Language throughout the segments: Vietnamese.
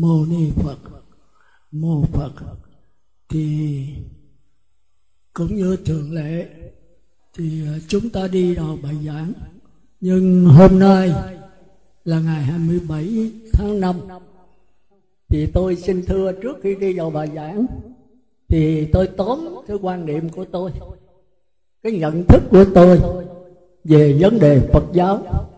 Mô Ni Phật. Mô Phật. Thì cũng như thường lệ thì chúng ta đi vào bài giảng. Nhưng hôm nay là ngày 27 tháng 5. Thì tôi xin thưa trước khi đi vào bài giảng thì tôi tóm cái quan niệm của tôi, cái nhận thức của tôi về vấn đề Phật giáo.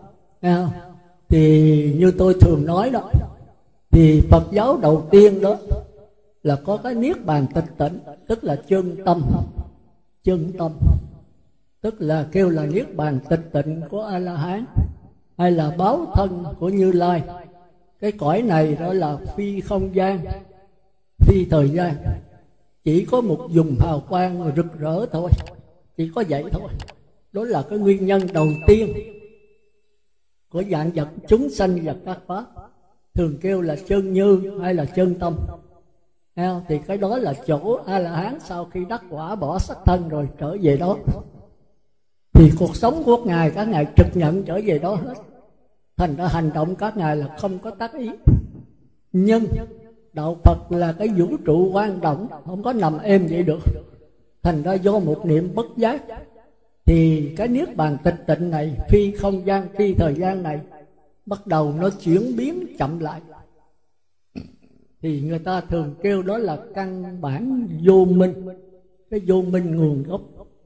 Thì như tôi thường nói đó, thì Phật giáo đầu tiên đó là có cái niết bàn tịch tịnh, tức là chân tâm. Chân tâm tức là kêu là niết bàn tịch tịnh của A La Hán, hay là báo thân của Như Lai. Cái cõi này đó là phi không gian, phi thời gian, chỉ có một vùng hào quang rực rỡ thôi, chỉ có vậy thôi. Đó là cái nguyên nhân đầu tiên của vạn vật chúng sanh và các pháp, thường kêu là chân như hay là chân tâm. Thì cái đó là chỗ A La Hán sau khi đắc quả bỏ sắc thân rồi trở về đó. Thì cuộc sống của ngài, các ngài trực nhận trở về đó hết. Thành ra hành động các ngài là không có tác ý. Nhưng đạo Phật là cái vũ trụ quan động, không có nằm êm vậy được. Thành ra do một niệm bất giác thì cái niết bàn tịch tịnh này, phi không gian, phi thời gian này bắt đầu nó chuyển biến chậm lại. Thì người ta thường kêu đó là căn bản vô minh, cái vô minh nguồn gốc.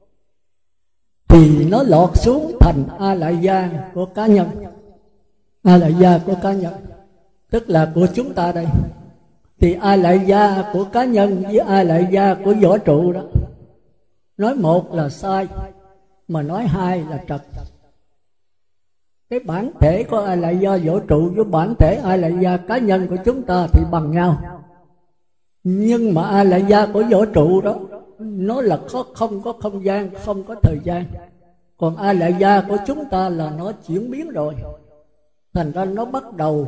Thì nó lọt xuống thành A Lại Gia của cá nhân. A Lại Gia của cá nhân tức là của chúng ta đây. Thì A Lại Gia của cá nhân với A Lại Gia của vũ trụ đó, nói một là sai, mà nói hai là trật. Cái bản thể của A Lại Gia vũ trụ với bản thể A Lại Gia cá nhân của chúng ta thì bằng nhau. Nhưng mà A Lại Gia của vũ trụ đó nó là không có không gian, không có thời gian. Còn A Lại Gia của chúng ta là nó chuyển biến rồi, thành ra nó bắt đầu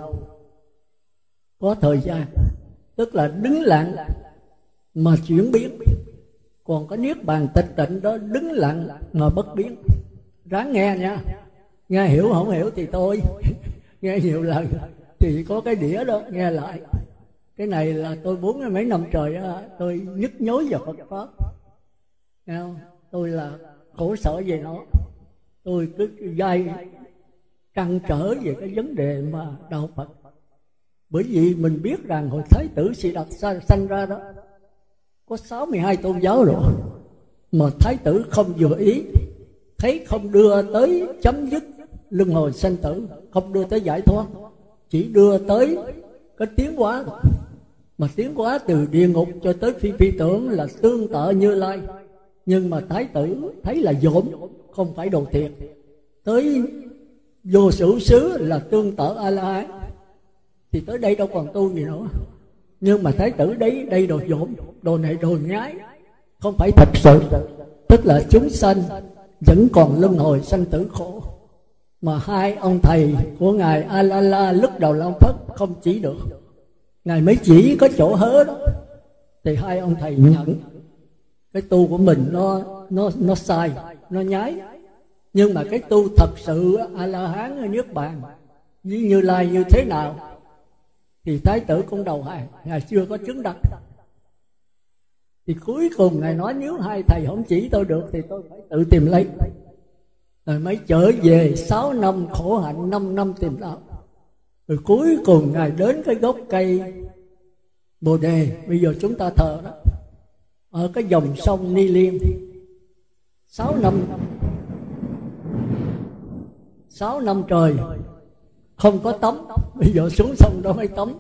có thời gian, tức là đứng lặng mà chuyển biến. Còn cái niết bàn tịch tịnh đó đứng lặng mà bất biến. Ráng nghe nha, nghe hiểu không hiểu thì tôi nghe nhiều lần thì có cái đĩa đó nghe lại. Cái này là tôi 40 mấy năm trời đó, tôi nhức nhối vào Phật pháp. Nghe không? Tôi là khổ sở về nó. Tôi cứ dai trăn trở về cái vấn đề mà đạo Phật. Bởi vì mình biết rằng hồi Thái tử Sĩ Đạt sanh ra đó có 62 tôn giáo rồi, mà Thái tử không vừa ý, thấy không đưa tới chấm dứt luân hồi sanh tử, không đưa tới giải thoát, chỉ đưa tới cái tiến hóa. Mà tiến hóa từ địa ngục cho tới phi tưởng là tương tự Như Lai. Nhưng mà Thái tử thấy là dỗm, không phải đồ thiệt. Tới vô sự xứ là tương tự A La Hán, thì tới đây đâu còn tu gì nữa. Nhưng mà Thái tử đấy, đây đồ dỗm, đồ này đồ nhái, không phải thật sự. Tức là chúng sanh vẫn còn luân hồi sanh tử khổ. Mà hai ông thầy của ngài A La La lúc đầu Lam Phất không chỉ được, ngài mới chỉ có chỗ hớ đó. Thì hai ông thầy nhận cái tu của mình nó sai, nó nhái. Nhưng mà cái tu thật sự A La Hán niết bàn với Như Lai như thế nào thì Thái tử cũng đầu hàng, ngài chưa có chứng đắc. Thì cuối cùng ngài nói nếu hai thầy không chỉ tôi được thì tôi phải tự tìm lấy. Rồi mới trở về 6 năm khổ hạnh, 5 năm tìm đạo. Rồi cuối cùng ngài đến cái gốc cây Bồ Đề bây giờ chúng ta thờ đó, ở cái dòng sông Ni Liên. 6 năm trời không có tắm, bây giờ xuống sông đó mới tắm.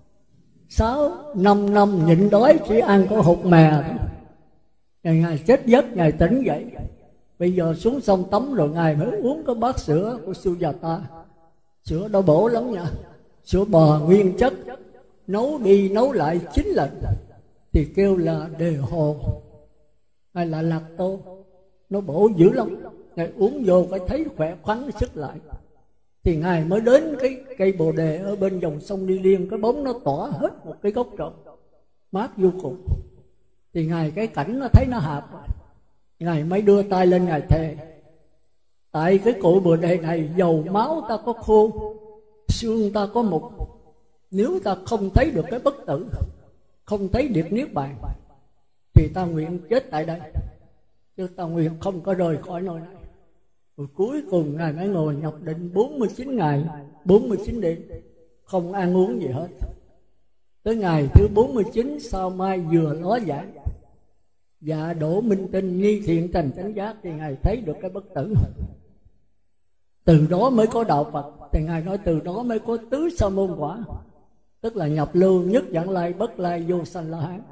5 năm nhịn đói chỉ ăn có hột mè. Ngài chết giấc, ngài tỉnh dậy, bây giờ xuống sông tắm rồi ngài mới uống cái bát sữa của Sujata. Sữa đó bổ lắm nha, sữa bò nguyên chất, nấu đi nấu lại 9 lần thì kêu là đề hồ hay là lạc tô, nó bổ dữ lắm. Ngài uống vô phải thấy khỏe khoắn sức lại. Thì ngài mới đến cái cây Bồ Đề ở bên dòng sông Ni Liên, cái bóng nó tỏa hết một cái gốc trộm mát vô cùng. Thì ngài cái cảnh nó thấy nó hợp, ngài mới đưa tay lên ngài thề: tại cái cội Bồ Đề này dầu máu ta có khô, xương ta có mục, Nếu ta không thấy được cái bất tử, không thấy được niết bàn, thì ta nguyện chết tại đây, chứ ta nguyện không có rời khỏi nơi này. Rồi cuối cùng Ngài mới ngồi nhập định 49 ngày 49 đêm, không ăn uống gì hết. Tới ngày thứ 49 sao mai vừa ló dạng, dạ đổ minh tinh nghi thiện thành chánh giác, thì Ngài thấy được cái bất tử. Từ đó mới có đạo Phật. Thì Ngài nói từ đó mới có tứ sa môn quả, tức là nhập lưu, nhất vãng lai, bất lai, vô sanh la hán.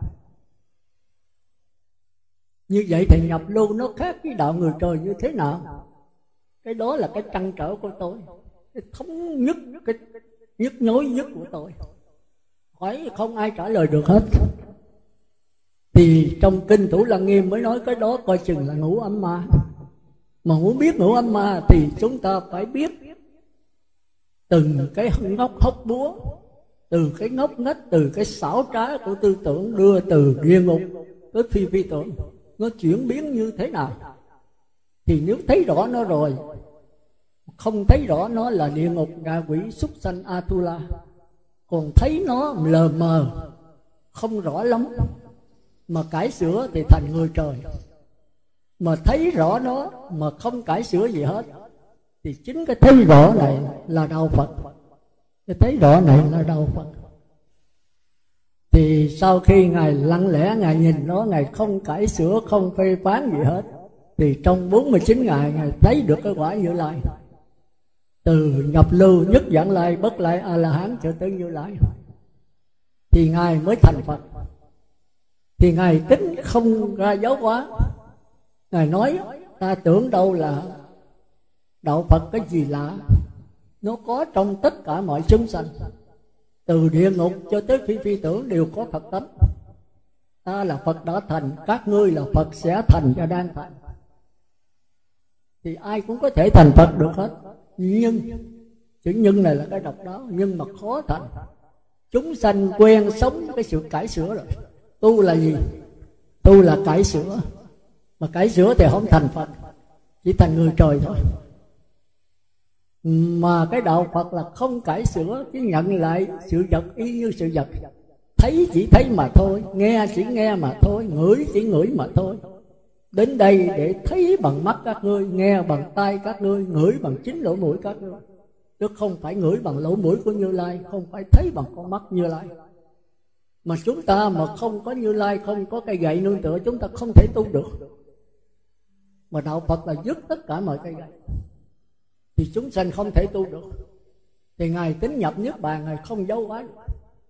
Như vậy thì nhập lưu nó khác với đạo người trời như thế nào? Cái đó là cái trăn trở của tôi, cái thống nhất, cái nhức nhối nhất của tôi, hỏi không ai trả lời được hết. Thì trong kinh Thủ Lăng Nghiêm mới nói cái đó coi chừng là ngũ ấm ma. Mà muốn biết ngũ ấm ma thì chúng ta phải biết từng cái ngóc hốc búa, từ cái ngốc nghếch, từ cái xảo trá của tư tưởng đưa từ địa ngục tới phi phi tưởng, nó chuyển biến như thế nào. Thì nếu thấy rõ nó rồi, không thấy rõ nó là địa ngục, ngạ quỷ, súc sanh, Atula, còn thấy nó lờ mờ, không rõ lắm, mà cải sửa thì thành người trời. Mà thấy rõ nó mà không cải sửa gì hết, thì chính cái thấy rõ này là đạo Phật. Cái thấy rõ này là đạo Phật. Thì sau khi Ngài lặng lẽ Ngài nhìn nó, Ngài không cải sửa, không phê phán gì hết, thì trong 49 ngày Ngài thấy được cái quả Như Lai. Từ nhập lưu, nhất vãng lai, bất lai, A-la-hán cho tới Như Lai, thì Ngài mới thành Phật. Thì Ngài tính không ra giáo hóa. Ngài nói ta tưởng đâu là đạo Phật cái gì lạ, nó có trong tất cả mọi chúng sanh, từ địa ngục cho tới phi phi tưởng đều có Phật tánh. Ta là Phật đã thành, các ngươi là Phật sẽ thành và đang thành. Thì ai cũng có thể thành Phật được hết. Nhưng chữ nhân này là cái độc đáo, nhưng mà khó thành. Chúng sanh quen sống với cái sự cải sửa rồi. Tu là gì? Tu là cải sửa. Mà cải sửa thì không thành Phật, chỉ thành người trời thôi. Mà cái đạo Phật là không cải sửa, chỉ nhận lại sự vật y như sự vật. Thấy chỉ thấy mà thôi, nghe chỉ nghe mà thôi, ngửi chỉ ngửi mà thôi. Đến đây để thấy bằng mắt các ngươi, nghe bằng tai các ngươi, ngửi bằng chính lỗ mũi các ngươi, chứ không phải ngửi bằng lỗ mũi của Như Lai, không phải thấy bằng con mắt Như Lai. Mà chúng ta mà không có Như Lai, không có cây gậy nương tựa, chúng ta không thể tu được. Mà đạo Phật là dứt tất cả mọi cây gậy, thì chúng sanh không thể tu được. Thì Ngài tính nhập niết bàn, Ngài không giáo hóa được.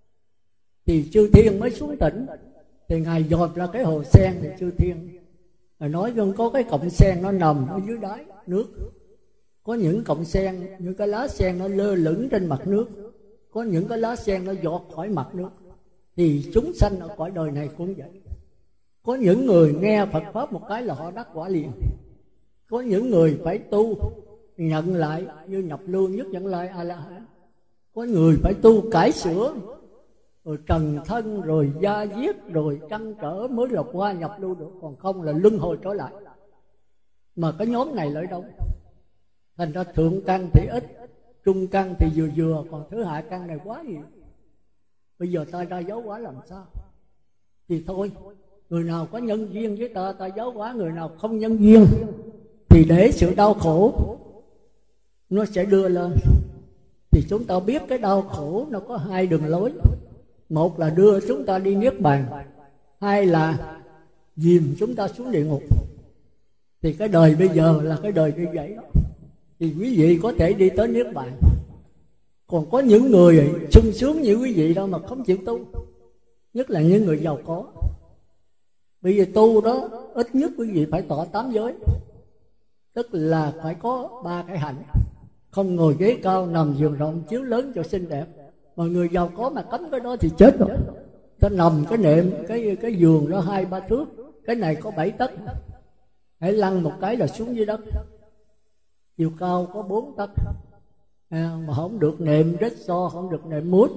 Thì chư thiên mới xuống tỉnh. Thì Ngài dòm ra cái hồ sen, thì chư thiên Ngài nói rằng có cái cọng sen nó nằm ở dưới đáy nước, có những cọng sen, những cái lá sen nó lơ lửng trên mặt nước, có những cái lá sen nó giọt khỏi mặt nước. Thì chúng sanh ở cõi đời này cũng vậy. Có những người nghe Phật Pháp một cái là họ đắc quả liền. Có những người phải tu nhận lại như nhập lưu, nhất vãng lai, A-la-hán. Có người phải tu cải sửa, rồi trần thân, rồi gia diết, rồi trăn trở mới là qua nhập lưu được. Còn không là luân hồi trở lại. Mà cái nhóm này lại đâu? Thành ra thượng căn thì ít, trung căn thì vừa vừa, còn thứ hạ căn này quá nhiều. Bây giờ ta ra giáo hóa làm sao? Thì thôi, người nào có nhân duyên với ta, ta giáo hóa. Người nào không nhân duyên thì để sự đau khổ nó sẽ đưa lên. Thì chúng ta biết cái đau khổ nó có hai đường lối. Một là đưa chúng ta đi niết bàn, hai là dìm chúng ta xuống địa ngục. Thì cái đời bây giờ là cái đời như vậy đó. Thì quý vị có thể đi tới niết bàn. Còn có những người sung sướng như quý vị đâu mà không chịu tu, nhất là những người giàu có. Bây giờ tu đó ít nhất quý vị phải tỏ 8 giới, tức là phải có 3 cái hạnh. Không ngồi ghế cao, nằm giường rộng, chiếu lớn cho xinh đẹp. Mà người giàu có mà cấm cái đó thì chết rồi. Ta nằm cái nệm, cái giường đó 2-3 thước, cái này có 7 tấc, hãy lăn một cái là xuống dưới đất. Chiều cao có 4 tấc, mà không được nệm rết so, không được nệm mút,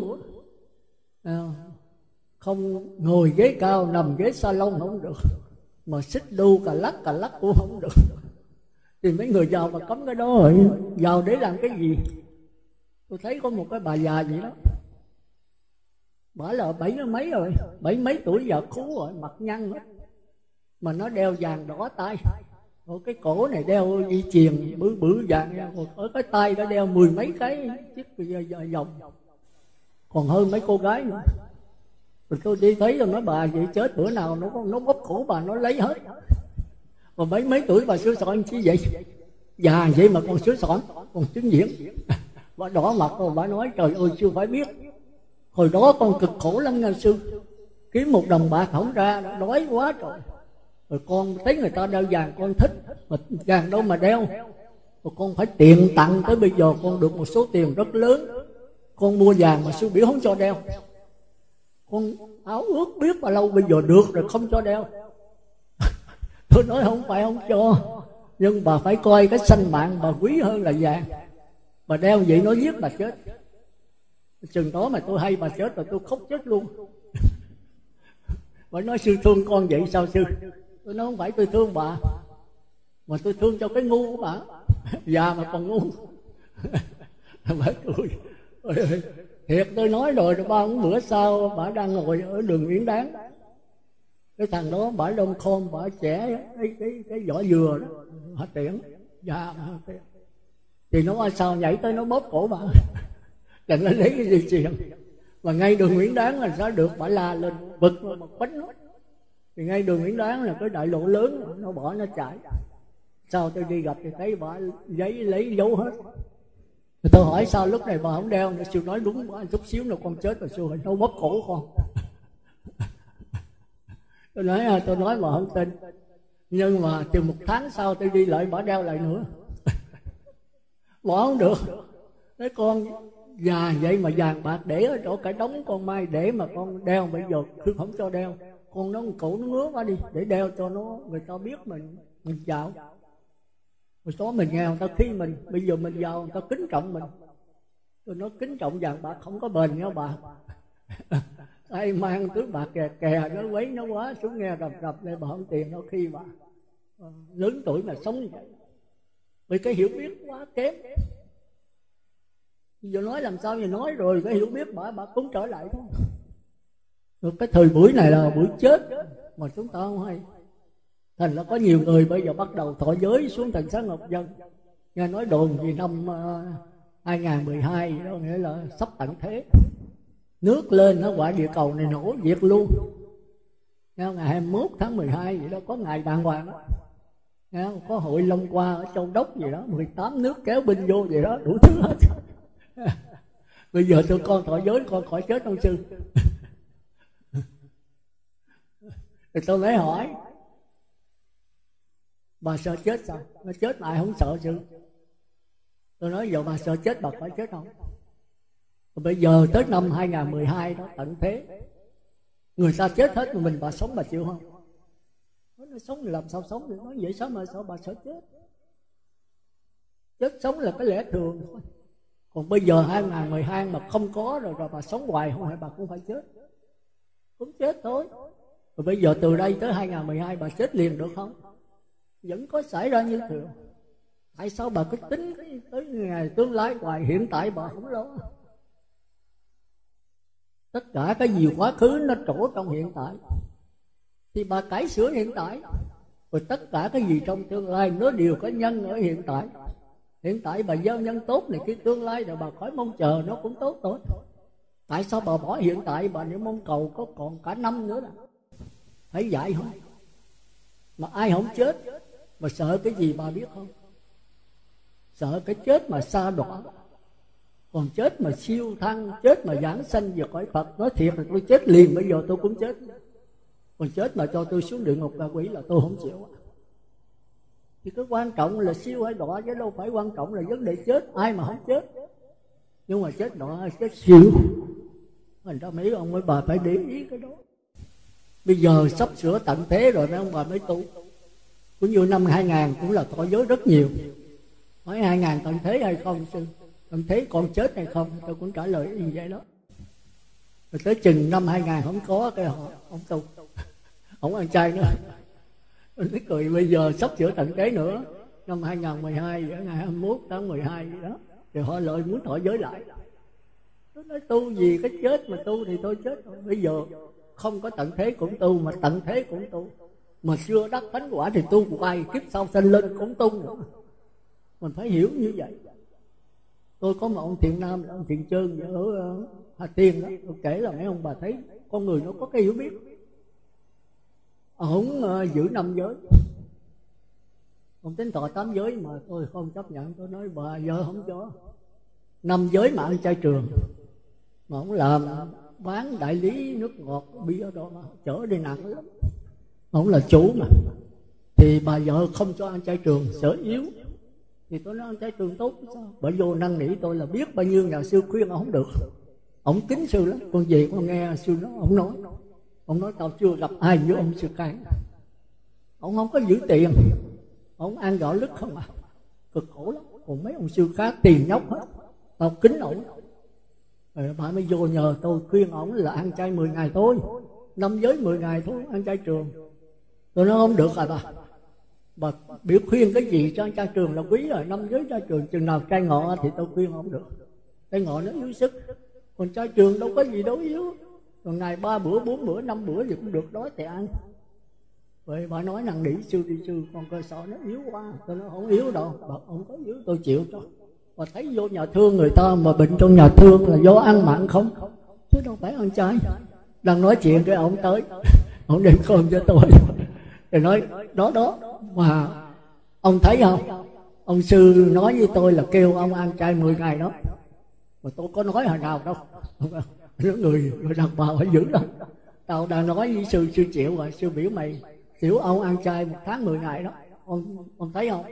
không ngồi ghế cao, nằm ghế salon không được, mà xích đu cà lắc cũng không được. Thì mấy người giàu mà cấm cái đó rồi, giàu để làm cái gì? Tôi thấy có một cái bà già vậy đó, Bả là 70 mấy rồi, 70 mấy tuổi giờ khú rồi, mặt nhăn hết. Mà nó đeo vàng đỏ tay, ở cái cổ này đeo dây chuyền bự bự vàng nha, ở cái tay nó đeo 10 mấy cái chiếc vòng, còn hơn mấy cô gái nữa. Rồi tôi đi thấy rồi nói bà vậy chết bữa nào nó bóp cổ bà nó lấy hết. Mà mấy tuổi bà sửa soạn chứ vậy, già vậy mà còn sửa soạn, còn chứng diễn. Bà đỏ mặt rồi bà nói trời ơi chưa phải biết, hồi đó con cực khổ lắm nha sư, kiếm 1 đồng bạc không ra, đói quá trời. Rồi con thấy người ta đeo vàng con thích, mà vàng đâu mà đeo, rồi con phải tiền tặng, tới bây giờ con được một số tiền rất lớn, con mua vàng mà sư biểu không cho đeo. Con áo ước biết bao lâu bây giờ được rồi không cho đeo. Tôi nói không phải không cho, nhưng bà phải coi cái sanh mạng bà quý hơn là vàng. Bà đeo vậy nó giết bà chết. Chừng đó mà tôi hay bà chết rồi tôi khóc chết luôn. Bà nói sư thương con vậy sao sư? Tôi nói không phải tôi thương bà, mà tôi thương cho cái ngu của bà. Già mà còn ngu. Bà cười. Thiệt tôi nói rồi, 3-4 bữa sau bà đang ngồi ở đường Nguyễn Đáng. Cái thằng đó bả lông khôn, bả trẻ cái vỏ dừa đó, hả tiễn, già mà tiễn. Thì nó sao nhảy tới nó bóp cổ bà. Đừng nó lấy cái gì chuyện. Mà ngay đường Nguyễn Đáng là sao được, bả la lên bực một bánh nó. Thì ngay đường Nguyễn Đáng là cái đại lộ lớn, nó bỏ nó chạy. Sau tôi đi gặp thì thấy bả giấy lấy dấu hết. Thì tôi hỏi sao lúc này bà không đeo, nó siêu nói đúng bả chút xíu nữa con chết rồi siêu, nó bóp cổ con. Tôi nói mà không tin. Nhưng mà từ 1 tháng sau tôi đi lại bả đeo lại nữa. Bỏ không được. Cái con già vậy mà vàng bạc để ở chỗ cả đống con mai để mà con đeo, bây giờ tôi không cho đeo. Con nó cổ nó ngứa quá đi, để đeo cho nó người ta biết mình giàu. Rồi số mình nghèo người ta khi mình, bây giờ mình giàu người ta kính trọng mình. Tôi nói kính trọng vàng bạc không có bền nha bà. Ai mang túi bạc kè nó quấy nó quá xuống nghe rập để bà không tiền nó khi bà lớn tuổi mà sống như vậy. Vì cái hiểu biết quá kém. Giờ nói làm sao, giờ nói rồi cái hiểu biết bà cũng trở lại thôi. Rồi cái thời buổi này là buổi chết mà chúng ta không hay. Thành là có nhiều người bây giờ bắt đầu thọ giới xuống thành Xá Ngọc Dân. Nghe nói đồn gì năm 2012 đó, nghĩa là sắp tận thế. Nước lên nó quả địa cầu này nổ diệt luôn. Ngày 21 tháng 12 vậy đó, có ngày đàng hoàng đó. Có hội Long Qua ở Châu Đốc gì đó, 18 nước kéo binh vô vậy đó, đủ thứ hết. Bây giờ tụi con thọ giới con khỏi chết không sư? Thì tôi mới hỏi bà sợ chết sao? Nó chết mà ai không sợ sư? Tôi nói giờ bà sợ chết bà phải chết không? Rồi bây giờ tới năm 2012 đó tận thế, người ta chết hết mà mình bà sống bà chịu không? Nó sống làm sao sống được? Nói vậy sao mà sao bà sợ chết? Chết sống là cái lẽ thường thôi. Còn bây giờ 2012 mà không có rồi bà sống hoài không phải bà cũng phải chết. Cũng chết thôi. Rồi bây giờ từ đây tới 2012 bà chết liền được không? Vẫn có xảy ra như thường. Tại sao bà cứ tính tới ngày tương lai hoài, hiện tại bà không lo? Tất cả cái gì quá khứ nó trổ trong hiện tại, thì bà cải sửa hiện tại. Rồi tất cả cái gì trong tương lai nó đều có nhân ở hiện tại. Hiện tại bà gieo nhân tốt này, cái tương lai rồi bà khỏi mong chờ nó cũng tốt thôi. Tại sao bà bỏ hiện tại bà để mong cầu có còn cả năm nữa là phải dạy không? Mà ai không chết mà sợ cái gì bà biết không? Sợ cái chết mà sa đọa. Còn chết mà siêu thăng, chết mà giảng sanh về cõi Phật, nói thiệt là tôi chết liền bây giờ tôi cũng chết. Còn chết mà cho tôi xuống địa ngục ngạ quỷ là tôi không chịu. Thì cái quan trọng là siêu hay đọa, chứ đâu phải quan trọng là vấn đề chết. Ai mà không chết. Nhưng mà chết đọa hay chết siêu, thành ra mấy ông mấy bà phải để ý cái đó. Bây giờ sắp sửa tận thế rồi mấy ông bà mới tu. Cũng như năm 2000 cũng là thọ giới rất nhiều. Hỏi 2000 tận thế hay không sư? Tận thế còn chết hay không? Tôi cũng trả lời như vậy đó. Rồi tới chừng năm 2000 không có cái họ không tu, không ăn chay nữa. Tôi nói cười bây giờ sắp sửa tận thế nữa. Năm 2012 ngày 21 tháng 12 vậy đó, thì họ lại muốn thọ giới lại. Tôi nói tu gì cái chết, mà tu thì tôi chết rồi. Bây giờ không có tận thế cũng tu, mà tận thế cũng tu. Mà xưa đắc thánh quả thì tu hoài, kiếp sau sanh lên cũng tu nữa. Mình phải hiểu như vậy. Tôi có một ông thiện nam là ông Thiện Trơn ở Hà Tiên đó. Tôi kể là mấy ông bà thấy con người nó có cái hiểu biết. Ông giữ 5 giới, ông tính thọ 8 giới mà tôi không chấp nhận. Tôi nói bà vợ không cho 5 giới mà ăn chay trường. Mà ông làm bán đại lý nước ngọt bia đó mà chở đi nặng lắm. Ông là chủ mà, thì bà vợ không cho ăn chay trường, sợ yếu. Thì tôi nói ăn chay trường tốt sao? Bà vô năn nỉ tôi là biết bao nhiêu nhà sư khuyên ông không được. Ông kính sư lắm, con về con nghe sư đó, ông nói tao chưa gặp ai như ông sư Cái. Ông không có giữ tiền, ông ăn gạo lứt không à, cực khổ lắm. Còn mấy ông sư khác tiền nhóc hết, tao kính ổng. Rồi bà mới vô nhờ tôi khuyên ổng là ăn chay 10 ngày thôi, 5 giới 10 ngày thôi, ăn chay trường. Tôi nói không được à bà biểu khuyên cái gì cho ăn chay trường là quý rồi. 5 giới chay trường, chừng nào chay ngọ thì tôi khuyên không được, chay ngọ nó yếu sức. Còn chay trường đâu có gì đâu yếu. Còn ngày 3 bữa, 4 bữa, 5 bữa gì cũng được, đói thì ăn. Vậy bà nói năn nỉ sư đi sư, con cơ sở nó yếu quá. Tôi nói không yếu đâu, bà không có yếu, tôi chịu cho. Bà thấy vô nhà thương người ta mà bệnh trong nhà thương là do ăn mặn không, chứ đâu phải ăn chay. Đang nói chuyện cái ông tới, ông đem cơm cho tôi, rồi nói đó mà ông thấy không, ông sư nói với tôi là kêu ông ăn chay 10 ngày đó. Mà tôi có nói hồi nào đâu. Người đàn bà phải giữ đâu. Tao đang nói với sư chịu rồi. Sư biểu mày xỉu ông ăn chay 1 tháng 10 ngày đó. Ông thấy không?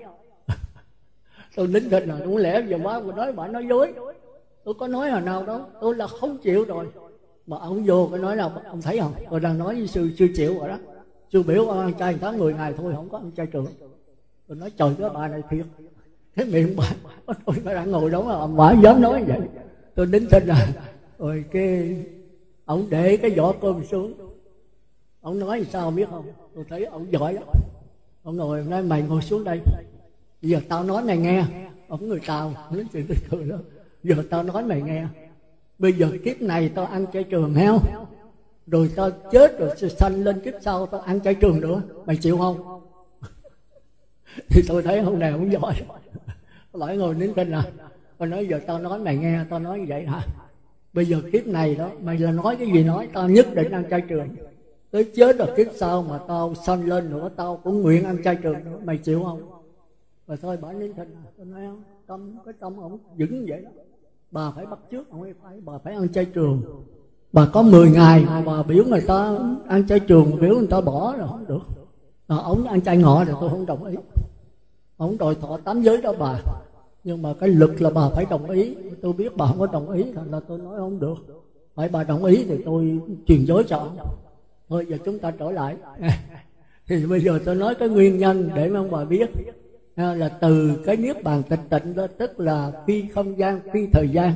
Tôi nín thịt rồi. Đúng lẽ giờ bà nói dối. Tôi có nói hồi nào đâu. Tôi là không chịu rồi. Mà ông vô cái nói là ông thấy không? Tôi đang nói với sư chịu rồi đó. Sư biểu ông ăn chay 1 tháng 10 ngày thôi, không có ăn chay trường. Tôi nói trời, cái bà này thiệt. Cái miệng bà tôi đang ngồi đó mà ông bà dám nói vậy. Tôi nín thịt rồi cái ông để cái vỏ cơm xuống, ông nói sao biết không? Tôi thấy ông giỏi lắm. Ông ngồi nói mày ngồi xuống đây, bây giờ tao nói mày nghe. Ông người Tàu nói chuyện tôi cười đó. Giờ tao nói mày nghe, bây giờ kiếp này tao ăn chay trường heo, rồi tao chết rồi sanh lên kiếp sau tao ăn chay trường nữa, mày chịu không? Thì tôi thấy hôm nay ông giỏi, lại ngồi nín thinh à. Tôi nói giờ tao nói mày nghe, tao nói như vậy hả? Bây giờ kiếp này đó mày là nói cái gì nói, tao nhất định ăn chay trường. Tới chết rồi kiếp sau mà tao sanh lên nữa, tao cũng nguyện ăn chay trường nữa, mày chịu không? Rồi thôi bà nín thinh à. Tôi nói không, cái tâm ổng vững vậy đó. Bà phải bắt chước, không phải bà phải ăn chay trường. Bà có 10 ngày mà bà biểu người ta ăn chay trường, biểu người ta bỏ rồi không được. Ổng ăn chay ngọ rồi tôi không đồng ý. Ổng đòi thọ 8 giới đó bà, nhưng mà cái lực là bà phải đồng ý. Tôi biết bà không có đồng ý, thành là tôi nói không được. Phải bà đồng ý thì tôi truyền dối cho ông. Thôi giờ chúng ta trở lại. Thì bây giờ tôi nói cái nguyên nhân để mà ông bà biết là từ cái niết bàn tịch tịnh đó, tức là phi không gian, phi thời gian.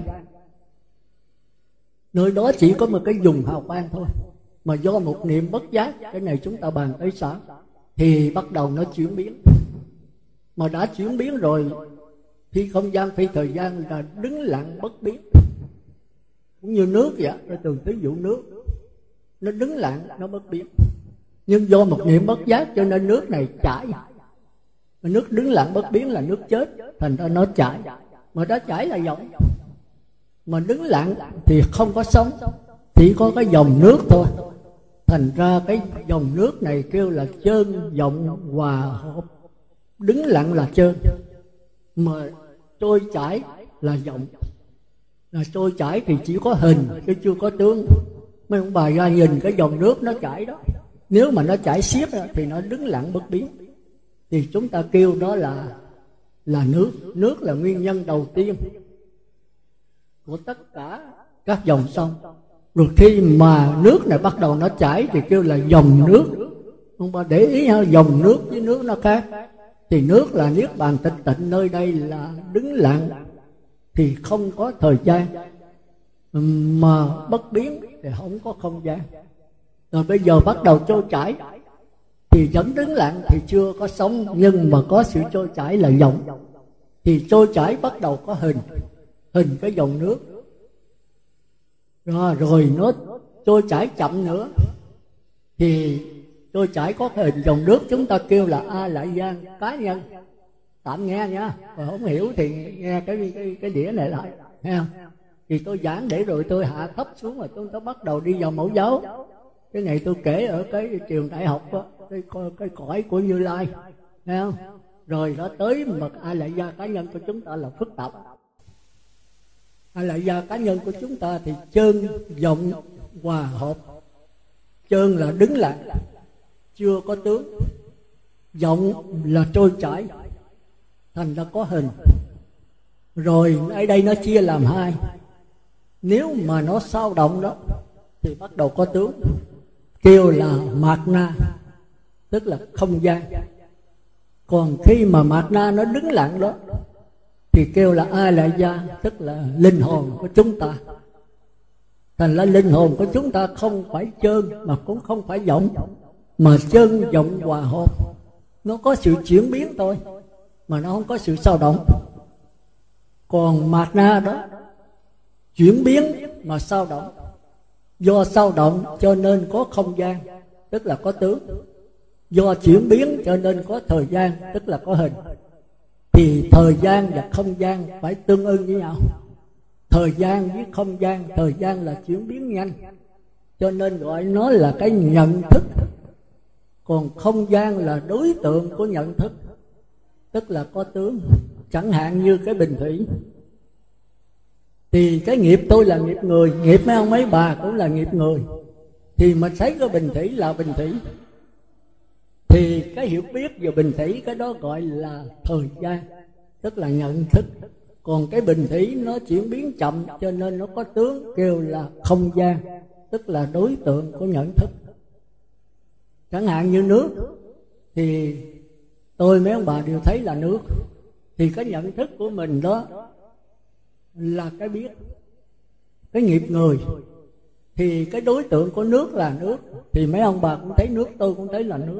Nơi đó chỉ có một cái vùng hào quang thôi, mà do một niệm bất giác, cái này chúng ta bàn tới sáng, thì bắt đầu nó chuyển biến. Mà đã chuyển biến rồi, phi không gian, phi thời gian là đứng lặng bất biến. Cũng như nước vậy, tôi từng ví dụ nước, nó đứng lặng, nó bất biến. Nhưng do một niệm bất giác cho nên nước này chảy. Nước đứng lặng bất biến là nước chết, thành ra nó chảy. Mà nó chảy là dòng. Mà đứng lặng thì không có sống, chỉ có cái dòng nước thôi. Thành ra cái dòng nước này kêu là chơn dòng hòa hợp. Đứng lặng là chơn, mà trôi chảy là dòng. Là trôi chảy thì chỉ có hình chứ chưa có tướng. Mấy ông bà ra nhìn cái dòng nước nó chảy đó, nếu mà nó chảy xiết thì nó đứng lặng bất biến, thì chúng ta kêu đó là nước. Nước là nguyên nhân đầu tiên của tất cả các dòng sông. Rồi khi mà nước này bắt đầu nó chảy thì kêu là dòng nước. Ông bà để ý ha, dòng nước với nước nó khác. Thì nước là niết bàn tịch tịnh, nơi đây là đứng lặng thì không có thời gian, mà bất biến thì không có không gian. Rồi bây giờ bắt đầu trôi chảy thì vẫn đứng lặng thì chưa có sống, nhưng mà có sự trôi chảy là dòng. Thì trôi chảy bắt đầu có hình cái dòng nước. rồi nó trôi chảy chậm nữa thì trôi chảy có hình dòng nước, chúng ta kêu là A Lại Gia cá nhân. Tạm nghe nha, và không hiểu thì nghe cái đĩa này lại, nghe không? Thì tôi giảng để rồi tôi hạ thấp xuống, và tôi bắt đầu đi vào mẫu giáo. Cái này tôi kể ở cái trường đại học đó, cái cõi của Như Lai, nghe không? Rồi nó tới mà A Lại Gia cá nhân của chúng ta là phức tạp. A Lại Gia cá nhân của chúng ta thì chân vọng hòa hợp. Chân là đứng lặng, chưa có tướng. Vọng là trôi chảy, thành ra có hình. Rồi ở đây nó chia làm hai. Nếu mà nó sao động đó thì bắt đầu có tướng, kêu là mạt na, tức là không gian. Còn khi mà mạt na nó đứng lặng đó thì kêu là A Lại Gia, tức là linh hồn của chúng ta. Thành ra linh hồn của chúng ta không phải chân mà cũng không phải vọng, mà chân vọng hòa hợp. Nó có sự chuyển biến thôi, mà nó không có sự sao động. Còn mạt na đó chuyển biến mà sao động. Do sao động cho nên có không gian, tức là có tướng. Do chuyển biến cho nên có thời gian, tức là có hình. Thì thời gian và không gian phải tương ưng với nhau. Thời gian với không gian, thời gian là chuyển biến nhanh, cho nên gọi nó là cái nhận thức. Còn không gian là đối tượng của nhận thức, tức là có tướng. Chẳng hạn như cái bình thủy, thì cái nghiệp tôi là nghiệp người, nghiệp mấy ông mấy bà cũng là nghiệp người. Thì mình thấy cái bình thủy là bình thủy, thì cái hiểu biết về bình thủy cái đó gọi là thời gian, tức là nhận thức. Còn cái bình thủy nó chuyển biến chậm cho nên nó có tướng, kêu là không gian, tức là đối tượng của nhận thức. Chẳng hạn như nước, thì tôi mấy ông bà đều thấy là nước, thì cái nhận thức của mình đó là cái biết. Cái nghiệp người thì cái đối tượng của nước là nước, thì mấy ông bà cũng thấy nước, tôi cũng thấy là nước.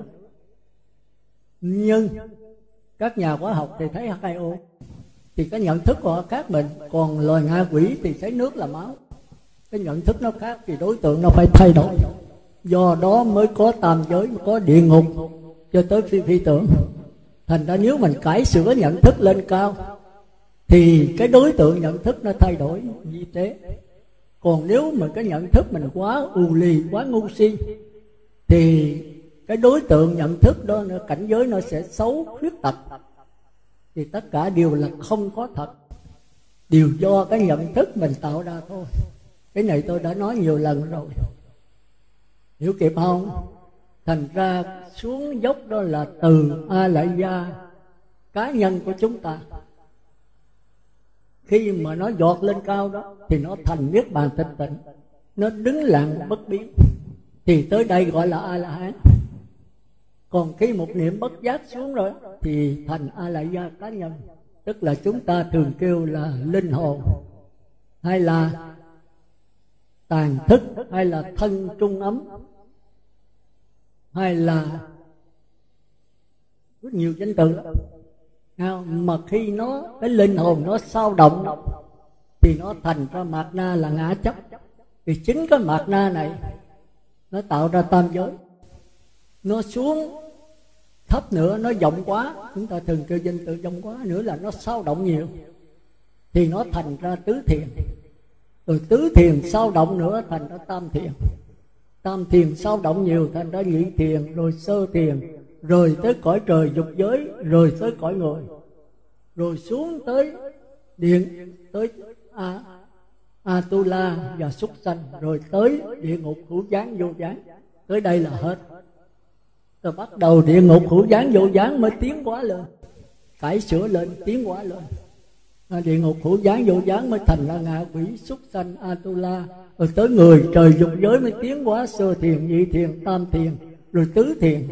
Nhưng các nhà hóa học thì thấy H2O, thì cái nhận thức của họ khác mình. Còn loài ngạ quỷ thì thấy nước là máu, cái nhận thức nó khác, thì đối tượng nó phải thay đổi. Do đó mới có tam giới, có địa ngục cho tới phi tưởng. Thành ra nếu mình cải sửa nhận thức lên cao thì cái đối tượng nhận thức nó thay đổi như thế. Còn nếu mà cái nhận thức mình quá ù lì, quá ngu si, thì cái đối tượng nhận thức đó, cảnh giới nó sẽ xấu, khuyết tật. Thì tất cả đều là không có thật, đều do cái nhận thức mình tạo ra thôi. Cái này tôi đã nói nhiều lần rồi, hiểu kịp không? Thành ra xuống dốc đó là từ A Lại Gia cá nhân của chúng ta. Khi mà nó giọt lên cao đó thì nó thành niết bàn thanh tịnh, nó đứng lặng bất biến, thì tới đây gọi là A La Hán. Còn khi một niệm bất giác xuống rồi thì thành A Lại Gia cá nhân, tức là chúng ta thường kêu là linh hồn, hay là tàn thức, hay là thân trung ấm, hay là rất nhiều danh từ. Mà khi nó cái linh hồn nó sao động thì nó thành ra mạt na là ngã chấp. Thì chính cái mạt na này nó tạo ra tam giới. Nó xuống thấp nữa, nó vọng quá, chúng ta thường kêu danh từ vọng quá nữa là nó sao động nhiều, thì nó thành ra tứ thiền. Rồi tứ thiền sao động nữa thành ra tam thiền. Tam thiền sao động nhiều thành ra nhị thiền, rồi sơ thiền, rồi tới cõi trời dục giới, rồi tới cõi người, rồi xuống tới điện, tới Atula và súc sanh, rồi tới địa ngục hữu gián vô gián. Tới đây là hết. Rồi bắt đầu địa ngục hữu gián vô gián mới tiến hóa lên, cải sửa lên, tiến hóa lên. Địa ngục hữu gián vô gián mới thành là ngạ quỷ, súc sanh, Atula. Rồi tới người, trời dục giới mới tiến hóa sơ thiền, nhị thiền, tam thiền, rồi tứ thiền.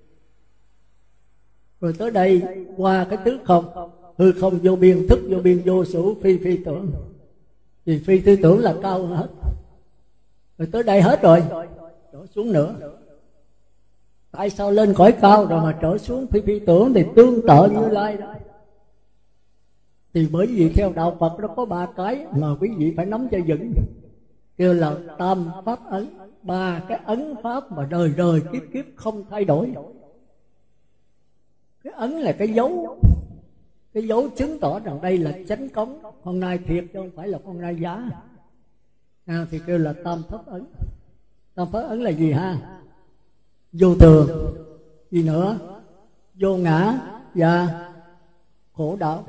Rồi tới đây qua cái tứ không, hư không vô biên, thức vô biên, vô số phi tưởng. Vì phi tư tưởng là cao hơn hết. Rồi tới đây hết rồi, trở xuống nữa. Tại sao lên cõi cao rồi mà trở xuống phi tưởng thì tương tự Như Lai đó? Thì bởi vì theo đạo Phật nó có ba cái mà quý vị phải nắm cho vững. kêu là tam pháp ấn, ba cái ấn pháp mà đời đời kiếp kiếp không thay đổi. Cái ấn là cái dấu chứng tỏ rằng đây là chánh cống, hôm nay thiệt chứ không phải là hôm nay giả. Thì kêu là tam pháp ấn. Tam pháp ấn là gì ha? Vô thường, gì nữa? Vô ngã và khổ đạo.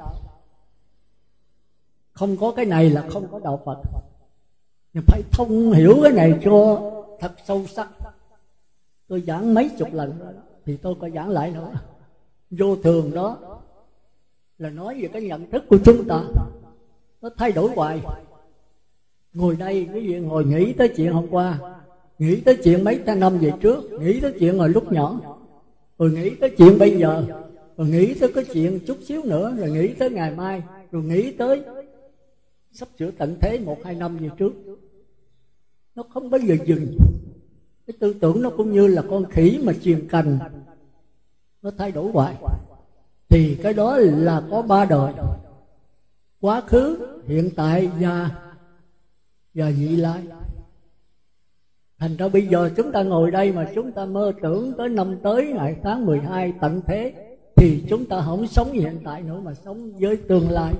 Không có cái này là không có đạo Phật. Nhưng phải thông hiểu cái này cho thật sâu sắc. Tôi giảng mấy chục lần rồi đó, thì tôi có giảng lại nữa. Vô thường đó là nói về cái nhận thức của chúng ta, nó thay đổi hoài. Ngồi đây quý vị ngồi nghĩ tới chuyện hôm qua, nghĩ tới chuyện mấy năm về trước, nghĩ tới chuyện hồi lúc nhỏ, rồi nghĩ tới chuyện bây giờ, rồi nghĩ tới cái chuyện chút xíu nữa, rồi nghĩ tới ngày mai, rồi nghĩ tới sắp sửa tận thế 1-2 năm về trước. Nó không bao giờ dừng. Cái tư tưởng nó cũng như là con khỉ mà truyền cành, nó thay đổi hoài. Thì cái đó là có 3 đời: quá khứ, hiện tại và vị lai. Thành ra bây giờ chúng ta ngồi đây mà chúng ta mơ tưởng tới năm tới ngày tháng 12 tận thế, thì chúng ta không sống hiện tại nữa mà sống với tương lai.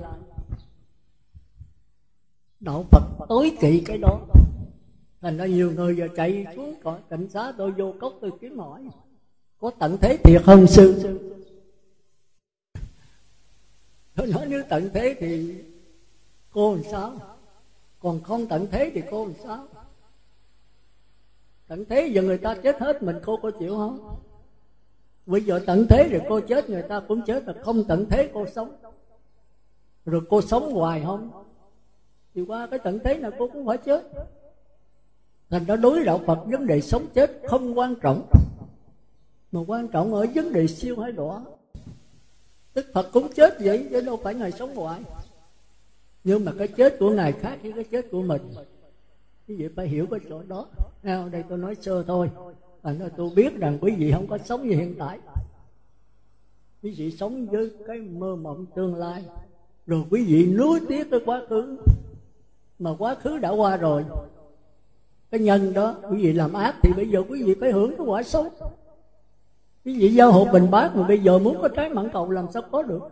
Đạo Phật tối kỵ cái đó. Thành ra nhiều người giờ chạy xuống cảnh xá, tôi vô cốc tôi kiếm hỏi có tận thế thiệt không sư? Tôi nói nếu tận thế thì cô làm sao, còn không tận thế thì cô làm sao? Tận thế giờ người ta chết hết, mình cô có chịu không? Bây giờ tận thế rồi cô chết, người ta cũng chết, là không tận thế cô sống. Rồi cô sống hoài không? Thì qua cái tận thế nào cô cũng phải chết. Thành ra đối đạo Phật vấn đề sống chết không quan trọng, mà quan trọng ở vấn đề siêu hay đọa. Đức Phật cũng chết vậy chứ đâu phải Ngài sống hoài. Nhưng mà cái chết của Ngài khác với cái chết của mình. Quý vị phải hiểu cái chỗ đó. Đây tôi nói sơ thôi. Tôi biết rằng quý vị không có sống như hiện tại. Quý vị sống với cái mơ mộng tương lai. Rồi quý vị nuối tiếc cái quá khứ. Mà quá khứ đã qua rồi. Cái nhân đó quý vị làm ác thì bây giờ quý vị phải hưởng cái quả xấu. Quý vị giao hộp bình bát mà bây giờ muốn có trái mãng cầu làm sao có được?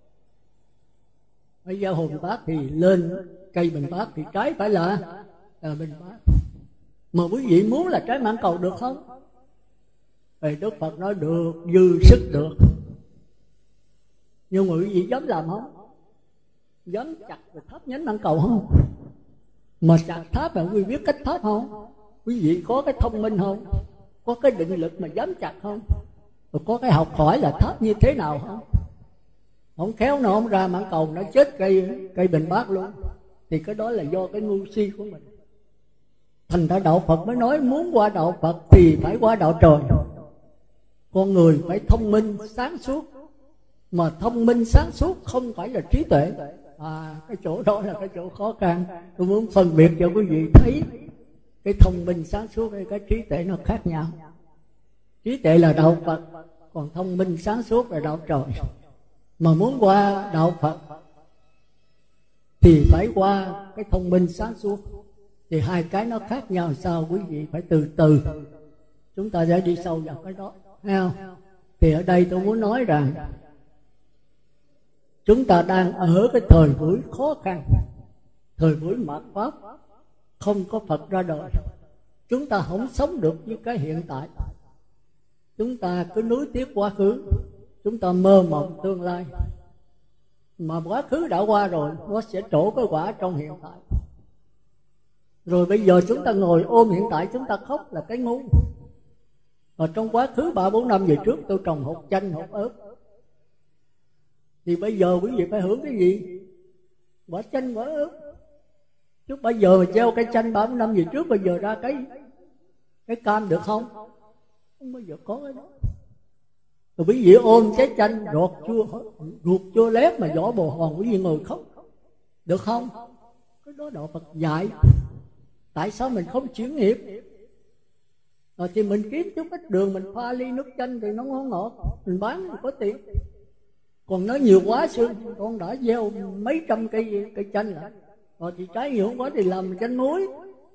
Phải giao hộp bình bát thì lên cây bình bát thì trái phải là bình bát. Mà quý vị muốn là trái mãng cầu được không? Thì Đức Phật nói được, dư sức được. Nhưng mà quý vị dám làm không? Dám chặt rồi tháp nhánh mãng cầu không? Mà chặt tháp mà quý vị biết cách tháp không? Quý vị có cái thông minh không? Có cái định lực mà dám chặt không? Rồi có cái học hỏi là tháp như thế nào không? Không khéo nó không ra mãng cầu, nó chết cây bình bát luôn. Thì cái đó là do cái ngu si của mình. Thành ra đạo Phật mới nói muốn qua đạo Phật thì phải qua đạo trời. Con người phải thông minh sáng suốt. Mà thông minh sáng suốt không phải là trí tuệ. Cái chỗ đó là cái chỗ khó khăn. Tôi muốn phân biệt cho quý vị thấy cái thông minh sáng suốt với cái trí tuệ nó khác nhau. Trí tuệ là đạo Phật, còn thông minh sáng suốt là đạo trời. Mà muốn qua đạo Phật thì phải qua cái thông minh sáng suốt. Thì hai cái nó khác nhau sao? Quý vị phải từ từ chúng ta sẽ đi sâu vào cái đó, thấy không? Thì ở đây tôi muốn nói rằng chúng ta đang ở cái thời buổi khó khăn, thời buổi mạt Pháp, không có Phật ra đời. Chúng ta không sống được với cái hiện tại. Chúng ta cứ nuối tiếc quá khứ, chúng ta mơ mộng tương lai. Mà quá khứ đã qua rồi, nó sẽ trổ cái quả trong hiện tại. Rồi bây giờ chúng ta ngồi ôm hiện tại, chúng ta khóc là cái ngu. Ở trong quá khứ 3-4 năm về trước tôi trồng hột chanh, hột ớt. Thì bây giờ quý vị phải hưởng cái gì? Quả chanh, quả ớt. Chứ bây giờ mà gieo cái chanh 30 năm về trước, bây giờ ra cái cam được không? Không bao giờ có cái đó. Rồi quý vị ôm trái chanh ruột chua lép mà vỏ bồ hòn, quý vị ngồi khóc được không? Cái đó đạo Phật dạy. Tại sao mình không chuyển nghiệp? Rồi thì mình kiếm chút ít đường, mình pha ly nước chanh thì nó ngon ngọt, mình bán mình có tiền. Còn nó nhiều quá xưa con đã gieo mấy trăm cây chanh lại, rồi thì trái nhiều quá thì làm chanh muối.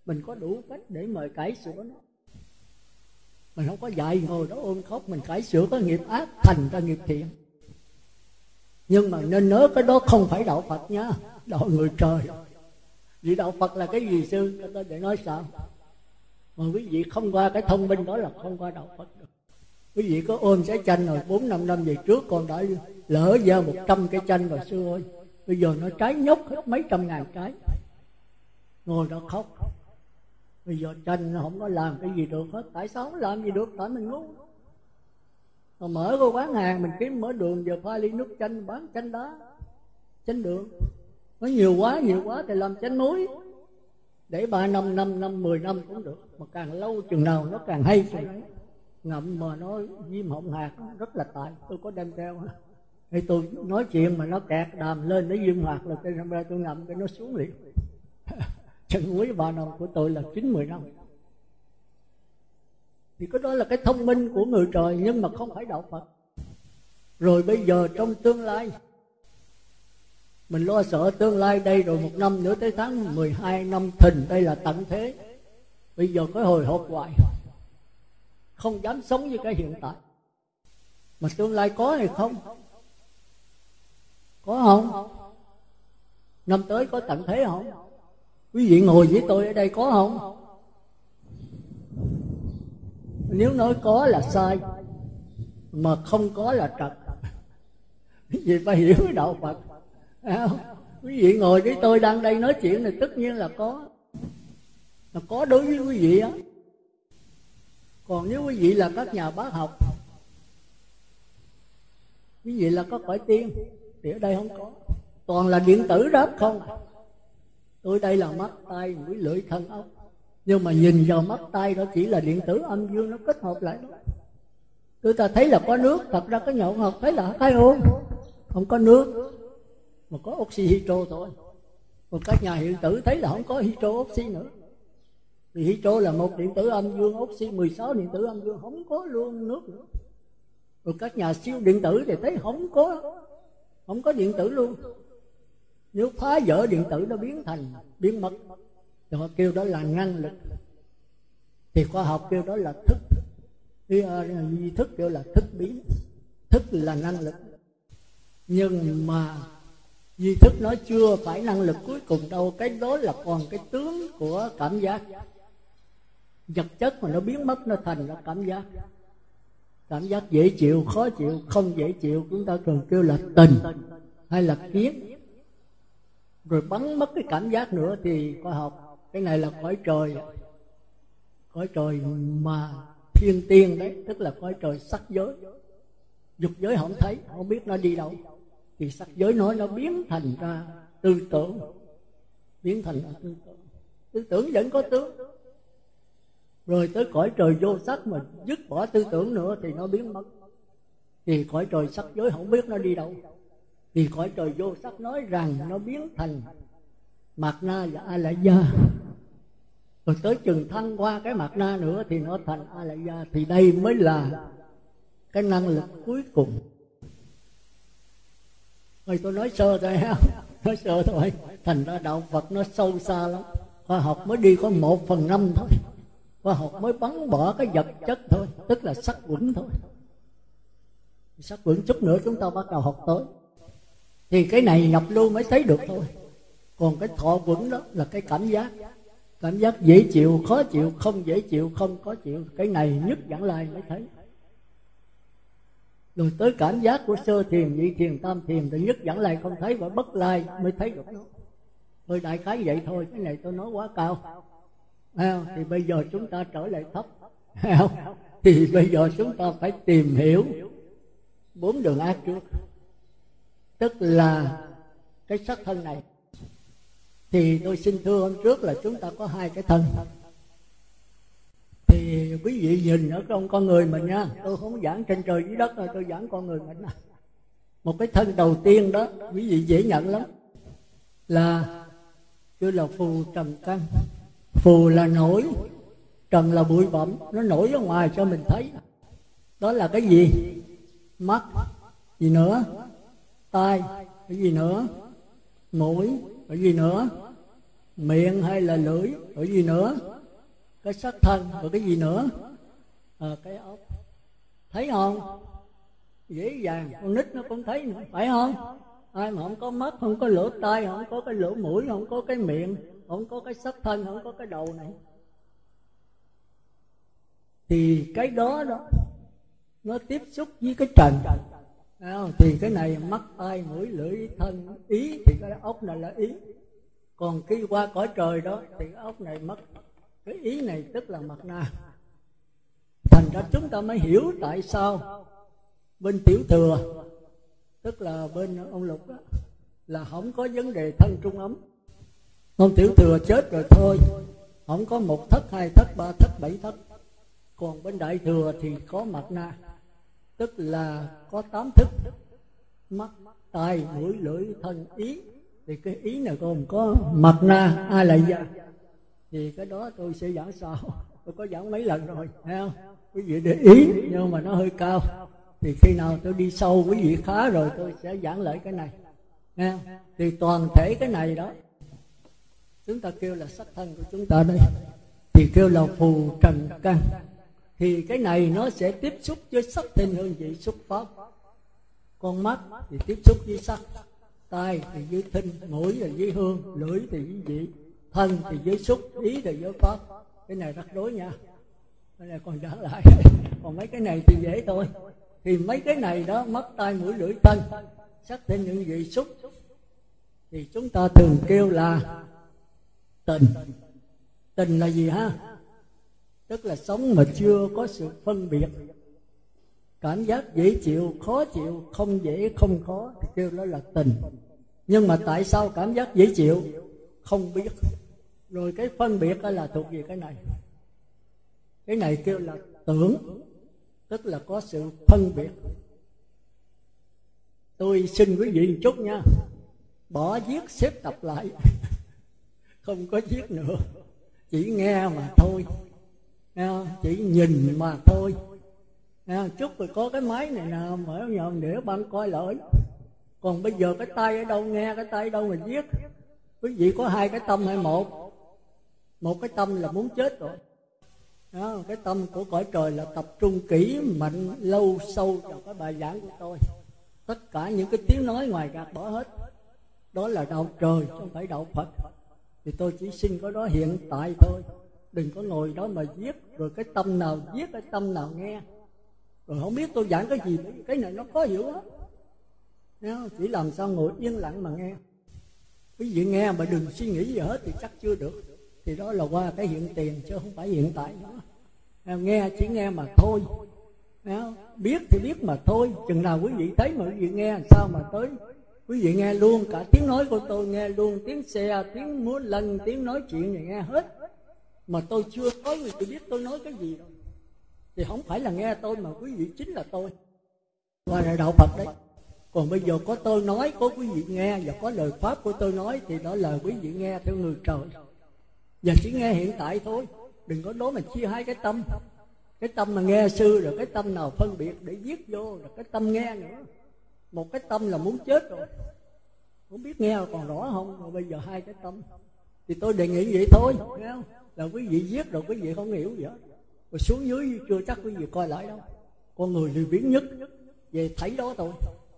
Mình có đủ cách để mời cải sửa nó. Mình không có dạy ngồi đó ôm khóc. Mình cải sửa có nghiệp ác thành ra nghiệp thiện. Nhưng mà nên nhớ cái đó không phải đạo Phật nhá, đạo người trời. Vì đạo Phật là cái gì sư? Cái đó để nói sao? Mà quý vị không qua cái thông minh đó là không qua đạo Phật được. Quý vị có ôm trái chanh rồi 4-5 năm về trước con đã lỡ gieo 100 cây chanh rồi sư ơi. Bây giờ nó trái nhóc hết mấy trăm ngàn trái. Ngồi đó khóc. Bây giờ chanh nó không có làm cái gì được hết. Tại sao không làm gì được? Tại mình ngu. Mà mở cái quán hàng mình kiếm mở đường, giờ pha ly nước chanh bán chanh đá, chanh đường. Nó nhiều quá thì làm chanh muối. Để 3 năm, 5 năm, 10 năm cũng được. Mà càng lâu chừng nào nó càng hay chừng ấy. Ngậm mà nó viêm họng hạt rất là tài. Tôi có đem theo. Thì tôi nói chuyện mà nó kẹt đàm lên nó viêm hạt là tôi ra tôi ngậm cái nó xuống liền. Chanh muối 3 năm của tôi là 9-10 năm. Thì cái đó là cái thông minh của người trời, nhưng mà không phải đạo Phật. Rồi bây giờ trong tương lai, mình lo sợ tương lai đây rồi 1 năm nữa tới tháng 12 năm Thìn, đây là tận thế. Bây giờ có hồi hộp hoài, không dám sống với cái hiện tại. Mà tương lai có hay không? Có không? Năm tới có tận thế không? Quý vị ngồi với tôi ở đây có không? Nếu nói có là sai, mà không có là trật. Quý vị phải hiểu cái đạo Phật. Quý vị ngồi với tôi đang đây nói chuyện thì tất nhiên là có. Là có đối với quý vị á. Còn nếu quý vị là các nhà bác học, quý vị là có cõi tiên, thì ở đây không có. Toàn là điện tử đáp không. Tôi đây là mắt, tai, mũi, lưỡi, thân, ốc. Nhưng mà nhìn vào mắt tay đó chỉ là điện tử âm dương nó kết hợp lại đó. Tôi ta thấy là có nước, thật ra cái nhậu học thấy là hai ôn, không có nước, mà có oxy hydro thôi. Còn các nhà hiện tử thấy là không có hydro oxy nữa. Vì hydro là một điện tử âm dương, oxy 16 điện tử âm dương, không có luôn nước nữa. Rồi các nhà siêu điện tử thì thấy không có điện tử luôn. Nếu phá vỡ điện tử nó biến mất, thì họ kêu đó là năng lực. Thì khoa học kêu đó là thức. Di thức kêu là thức biến. Thức là năng lực. Nhưng mà di thức nói chưa phải năng lực cuối cùng đâu. Cái đó là còn cái tướng của cảm giác. Vật chất mà nó biến mất nó thành ra cảm giác. Cảm giác dễ chịu, khó chịu, không dễ chịu chúng ta thường kêu là tình hay là kiến. Rồi bắn mất cái cảm giác nữa thì khoa học cái này là cõi trời mà thiên tiên đấy, tức là cõi trời sắc giới. Dục giới không thấy, không biết nó đi đâu, thì sắc giới nói nó biến thành ra tư tưởng, tư tưởng vẫn có tướng. Rồi tới cõi trời vô sắc mà dứt bỏ tư tưởng nữa thì nó biến mất. Thì cõi trời sắc giới không biết nó đi đâu. Thì cõi trời vô sắc nói rằng nó biến thành Mạt Na và A Lại Gia. Rồi tới chừng thăng qua cái Mạt Na nữa thì nó thành A Lại Gia. Thì đây mới là cái năng lực cuối cùng. Rồi tôi nói sơ thôi ha, nói sơ thôi. Thành ra đạo Phật nó sâu xa lắm. Khoa học mới đi có 1/5 thôi. Khoa học mới bắn bỏ cái vật chất thôi, tức là sắc quẩn thôi. Sắc quẩn chút nữa chúng ta bắt đầu học tới. Thì cái này nhập lưu mới thấy được thôi. Còn cái thọ quẩn đó là cái cảm giác. Cảm giác dễ chịu, khó chịu, không dễ chịu, không khó chịu. Cái này nhất Vãng Lai mới thấy. Rồi tới cảm giác của sơ thiền, nhị thiền, tam thiền thì nhất Vãng Lai không thấy, và bất lai mới thấy được nó. Thôi đại khái vậy thôi, cái này tôi nói quá cao. Thì bây giờ chúng ta trở lại thấp. Thì bây giờ chúng ta phải tìm hiểu 4 đường ác trước. Tức là cái sắc thân này. Thì tôi xin thưa hôm trước là chúng ta có 2 cái thân. Thì quý vị nhìn ở trong con người mình nha. Tôi không giảng trên trời dưới đất, tôi giảng con người mình. Một cái thân đầu tiên đó quý vị dễ nhận lắm, là kêu là phù trần căn. Phù là nổi, trần là bụi bặm, nó nổi ở ngoài cho mình thấy. Đó là cái gì? Mắt, gì nữa? Tai, cái gì nữa? Mũi, cái gì nữa? miệng hay là lưỡi, rồi gì nữa, cái sắc thân, rồi cái gì nữa, cái ốc. Thấy không? Dễ dàng, con nít nó cũng thấy nữa, phải không? Ai mà không có mắt, không có lỗ tai, không có cái lỗ mũi, không có cái miệng, không có cái sắc thân, không có cái đầu này, thì cái đó nó tiếp xúc với cái trần, thì cái này mắt tai mũi lưỡi thân ý, thì cái ốc này là ý. Còn khi qua cõi trời đó thì cái ốc này mất, cái ý này tức là mặt na. Thành ra chúng ta mới hiểu tại sao bên tiểu thừa, tức là bên ông Lục đó, là không có vấn đề thân trung ấm. Ông tiểu thừa chết rồi thôi, không có 1 thất, 2 thất, 3 thất, 7 thất. Còn bên đại thừa thì có mặt na, tức là có 8 thức: mắt, tai, mũi, lưỡi, thân, ý. Thì cái ý này gồm có mặt na, a lại gia. Thì cái đó tôi sẽ giảng sau, tôi có giảng mấy lần rồi, thấy không? Quý vị để ý, nhưng mà nó hơi cao. Thì khi nào tôi đi sâu quý vị khá rồi tôi sẽ giảng lại cái này, nghe không? Thì toàn thể cái này đó chúng ta kêu là sắc thân của chúng ta đây, thì kêu là phù trần căn. Thì cái này nó sẽ tiếp xúc với sắc thanh hương vị xúc pháp. Con mắt thì tiếp xúc với sắc, tai thì với thính, mũi là với hương, lưỡi thì với vị, thân thì với xúc, ý thì với pháp. Cái này rắc rối nha, cái này còn giảng lại. Còn mấy cái này thì dễ thôi. Thì mấy cái này đó, mắt tai mũi lưỡi thân, sắc thanh hương vị xúc, thì chúng ta thường kêu là tình. Tình là gì ha? Tức là sống mà chưa có sự phân biệt, cảm giác dễ chịu, khó chịu, không dễ, không khó, thì kêu đó là tình. Nhưng mà tại sao cảm giác dễ chịu? Không biết. Rồi cái phân biệt đó là thuộc về cái này. Cái này kêu là tưởng, tức là có sự phân biệt. Tôi xin quý vị một chút nha, bỏ viết xếp tập lại. Không có viết nữa, chỉ nghe mà thôi, chỉ nhìn mà thôi. Chút rồi có cái máy này nào mở nhòm để bạn coi lại. Còn bây giờ cái tay ở đâu nghe, cái tay ở đâu mà viết? Quý vị có 2 cái tâm hay một? Một cái tâm là muốn chết rồi. Cái tâm của cõi trời là tập trung kỹ, mạnh, lâu, sâu vào cái bài giảng của tôi. Tất cả những cái tiếng nói ngoài gạt bỏ hết. Đó là đạo trời, không phải đạo Phật. Thì tôi chỉ xin có đó hiện tại thôi. Đừng có ngồi đó mà viết, rồi cái tâm nào viết, cái tâm nào nghe. Rồi không biết tôi giảng cái gì, cái này nó khó hiểu á. Chỉ làm sao ngồi yên lặng mà nghe. Quý vị nghe mà đừng suy nghĩ gì hết thì chắc chưa được. Thì đó là qua cái hiện tiền chứ không phải hiện tại nữa. Nghe chỉ nghe mà thôi. Biết thì biết mà thôi. Chừng nào quý vị thấy mà quý vị nghe làm sao mà tới. Quý vị nghe luôn cả tiếng nói của tôi, nghe luôn tiếng xe, tiếng múa lân, tiếng nói chuyện này nghe hết. Mà tôi chưa nói quý vị biết tôi nói cái gì rồi. Thì không phải là nghe tôi mà quý vị chính là tôi. Qua là đạo Phật đấy. Còn bây giờ có tôi nói, có quý vị nghe, và có lời pháp của tôi nói, thì đó là quý vị nghe theo người trời. Và chỉ nghe hiện tại thôi. Đừng có đó mà chia 2 cái tâm. Cái tâm mà nghe sư, rồi cái tâm nào phân biệt để viết vô, rồi cái tâm nghe nữa. Một cái tâm là muốn chết rồi, không biết nghe còn rõ không. Rồi bây giờ 2 cái tâm. Thì tôi đề nghị vậy thôi, nghe không? Là quý vị viết rồi quý vị không hiểu gì hết. Rồi xuống dưới chưa chắc quý vị coi lại đâu. Con người lười biếng nhất về thấy đó thôi.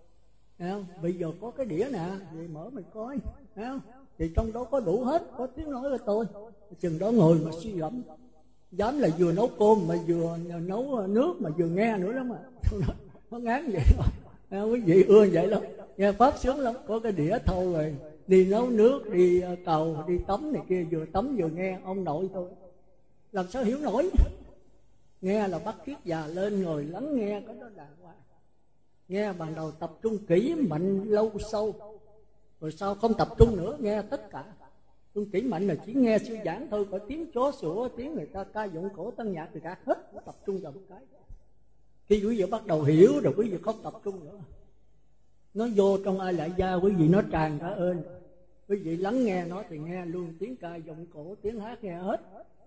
Bây giờ có cái đĩa nè, về mở mình coi. Thì trong đó có đủ hết, có tiếng nói của tôi. Chừng đó ngồi mà suy gẫm. Dám là vừa nấu cơm mà vừa nấu nước mà vừa nghe nữa lắm mà. Nó ngán vậy thôi. Quý vị ưa vậy lắm, nghe pháp sướng lắm. Có cái đĩa thôi rồi đi nấu nước, đi cầu, đi tắm này kia, vừa tắm vừa nghe. Ông nội tôi làm sao hiểu nổi. Nghe là bắt kiết già lên ngồi lắng nghe, cái đó đàng hoàng. Nghe ban đầu tập trung kỹ, mạnh, lâu, sâu. Rồi sau không tập trung nữa, nghe tất cả. Trung kỹ mạnh là chỉ nghe sư giảng thôi. Có tiếng chó sủa, tiếng người ta ca giọng cổ tân nhạc thì cả hết. Nó tập trung vào một cái. Khi quý vị bắt đầu hiểu rồi quý vị không tập trung nữa, nó vô trong ai lại gia, quý vị nó tràn cả ơn. Quý vị lắng nghe nó thì nghe luôn tiếng ca giọng cổ, tiếng hát nghe hết.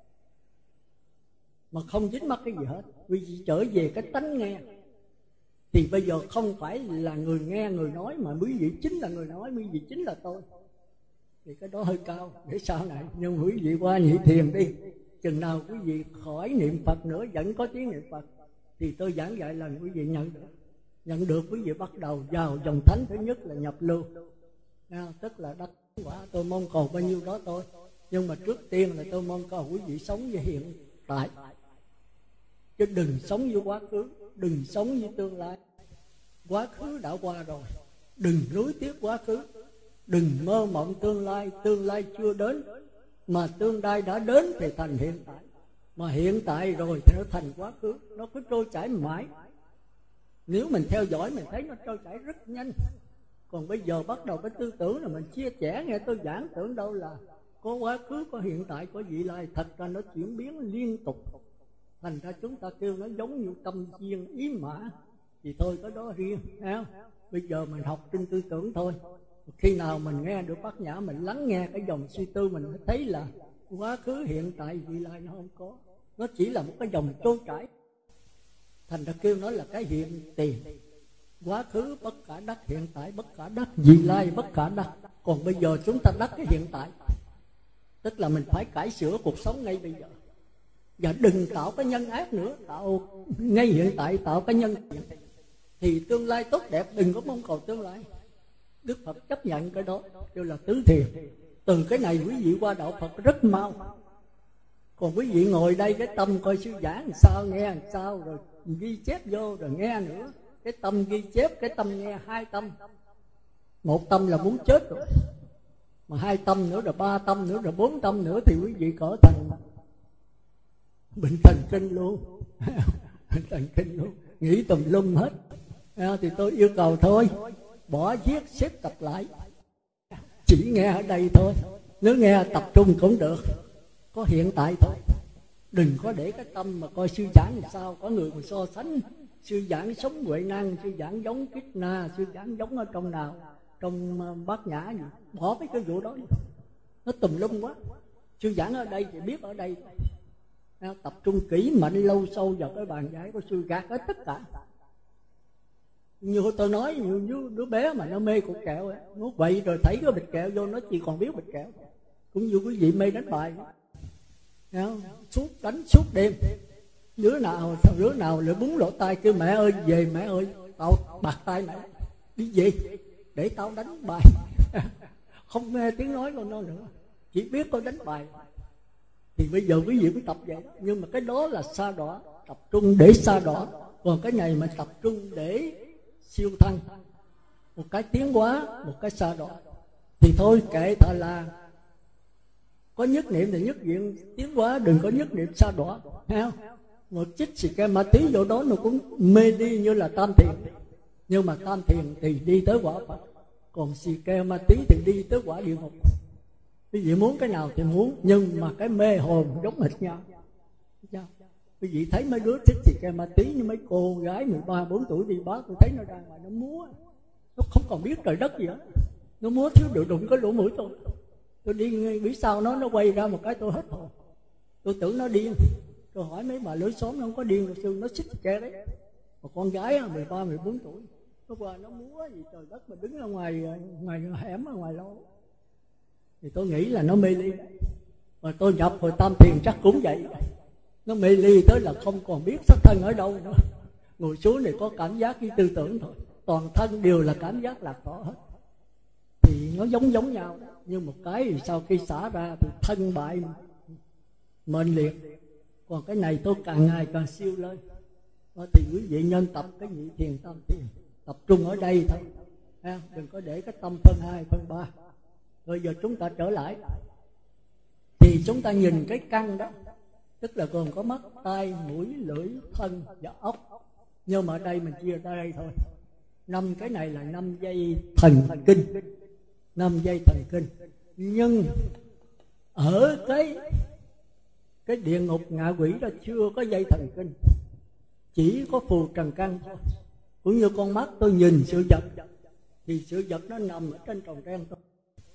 Mà không dính mắc cái gì hết. Quý vị trở về cái tánh nghe. Thì bây giờ không phải là người nghe người nói, mà quý vị chính là người nói, quý vị chính là tôi. thì cái đó hơi cao để sau này. Nhưng quý vị qua nhị thiền đi, chừng nào quý vị khỏi niệm Phật nữa vẫn có tiếng niệm Phật thì tôi giảng dạy là quý vị nhận được quý vị bắt đầu vào dòng thánh. Thứ nhất là nhập lưu, tức là đắc quả. Tôi mong cầu bao nhiêu đó thôi, nhưng mà trước tiên là tôi mong cầu quý vị sống với hiện tại, chứ đừng sống với quá khứ, đừng sống với tương lai. Quá khứ đã qua rồi, đừng nuối tiếc quá khứ, đừng mơ mộng tương lai chưa đến, mà tương lai đã đến thì thành hiện tại, mà hiện tại rồi thì nó thành quá khứ. Nó cứ trôi chảy mãi. Nếu mình theo dõi mình thấy nó trôi chảy rất nhanh. Còn bây giờ bắt đầu cái tư tưởng là mình chia sẻ, nghe tôi giảng tưởng đâu là có quá khứ, có hiện tại, có vị lai. Thật ra nó chuyển biến liên tục. Thành ra chúng ta kêu nó giống như tâm duyên ý mã, thì thôi có đó riêng. Bây giờ mình học trên tư tưởng thôi. Khi nào mình nghe được Bát Nhã, mình lắng nghe cái dòng suy tư, mình mới thấy là quá khứ hiện tại vị lai nó không có. Nó chỉ là một cái dòng trôi chảy. Thành ra kêu nó là cái hiện tiền. Quá khứ bất khả đắc, hiện tại bất khả đắc, vị lai bất khả đắc. Còn bây giờ chúng ta đắc cái hiện tại, tức là mình phải cải sửa cuộc sống ngay bây giờ. Và đừng tạo cái nhân ác nữa, tạo ngay hiện tại, tạo cái nhân thiện thì tương lai tốt đẹp. Đừng có mong cầu tương lai. Đức Phật chấp nhận cái đó, kêu là tứ thiền. Từ cái này quý vị qua đạo Phật rất mau. Còn quý vị ngồi đây cái tâm coi sư giảng làm sao, nghe làm sao, rồi ghi chép vô rồi nghe nữa. Cái tâm ghi chép, cái tâm nghe, hai tâm. Một tâm là muốn chết rồi, mà hai tâm nữa, rồi ba tâm nữa, rồi bốn tâm nữa thì quý vị cỡ thành bệnh thần kinh luôn. Thần kinh luôn, nghĩ tùm lum hết. Thì tôi yêu cầu thôi, bỏ viết xếp tập lại, chỉ nghe ở đây thôi. Nếu nghe tập trung cũng được, có hiện tại thôi. Đừng có để cái tâm mà coi sư giảng làm sao. Có người mà so sánh sư giảng sống Huệ Năng, sư giảng giống Kích Na, sư giảng giống ở trong nào, trong Bát Nhã gì. Bỏ mấy cái vụ đó đi, nó tùm lum quá. Sư giảng ở đây thì biết ở đây. Tập trung kỹ mạnh lâu sâu vào cái bàn giải của sư, gạt hết tất cả. Như tôi nói, như đứa bé mà nó mê cục kẹo ấy, nó vậy rồi thấy cái bịch kẹo vô, nó chỉ còn biết bịch kẹo. Cũng như quý vị mê đánh bài đó. Suốt đánh suốt đêm. Đứa nào lại búng lỗ tai kêu mẹ ơi về, mẹ ơi tao bạc tay mẹ, đi về để tao đánh bài. Không nghe tiếng nói của nó nữa, chỉ biết có đánh bài. Thì bây giờ quý vị mới tập vậy đó. Nhưng mà cái đó là sa đọa, tập trung để sa đọa. Còn cái này mà tập trung để siêu thăng, một cái tiến hóa, một cái sa đọa, thì thôi kệ thà là có nhất niệm thì nhất niệm tiến hóa, đừng có nhất niệm sa đọa. Thấy không? Một chích xì ke ma tí vô đó nó cũng mê đi như là tam thiền. Nhưng mà tam thiền thì đi tới quả Phật, còn xì ke ma tí thì đi tới quả địa ngục. Quý vị muốn cái nào thì muốn, nhưng mà cái mê hồn giống hệt nhau. Quý vị thấy mấy đứa thích xì ke ma tí, như mấy cô gái 13-14 tuổi đi bác, tôi thấy nó ra ngoài nó múa, nó không còn biết trời đất gì hết. Nó múa thiếu được đụng cái lỗ mũi tôi. Tôi đi biết sao nó quay ra một cái tôi hết hồn. Tôi tưởng nó điên. Tôi hỏi mấy bà lối xóm, nó không có điên đâu sư, nó xích ke đấy. Một con gái 13-14 tuổi, nó qua nó múa gì trời đất, mà đứng ở ngoài hẻm, ở ngoài lỗ. Thì tôi nghĩ là nó mê ly. Và tôi nhập hồi tam thiền chắc cũng vậy. Nó mê ly tới là không còn biết xác thân ở đâu nữa. Ngồi xuống này có cảm giác với tư tưởng thôi, toàn thân đều là cảm giác lạc rõ hết. Thì nó giống nhau đó. Nhưng một cái thì sau khi xả ra thì thân bại mệnh liệt. Còn cái này tôi càng ngày càng siêu lên. Thì quý vị nên tập cái nhị thiền tam thiền, tập trung ở đây thôi. Đừng có để cái tâm phân 2, phân 3. Rồi giờ chúng ta trở lại, thì chúng ta nhìn cái căn đó, tức là gồm có mắt, tai, mũi, lưỡi, thân và ốc. Nhưng mà ở đây mình chia ra đây thôi. 5 cái này là 5 dây thần kinh, 5 dây thần kinh. Nhưng ở cái địa ngục ngạ quỷ đó chưa có dây thần kinh, chỉ có phù trần căn thôi. Cũng như con mắt tôi nhìn sự vật, thì sự vật nó nằm ở trên tròn ren thôi,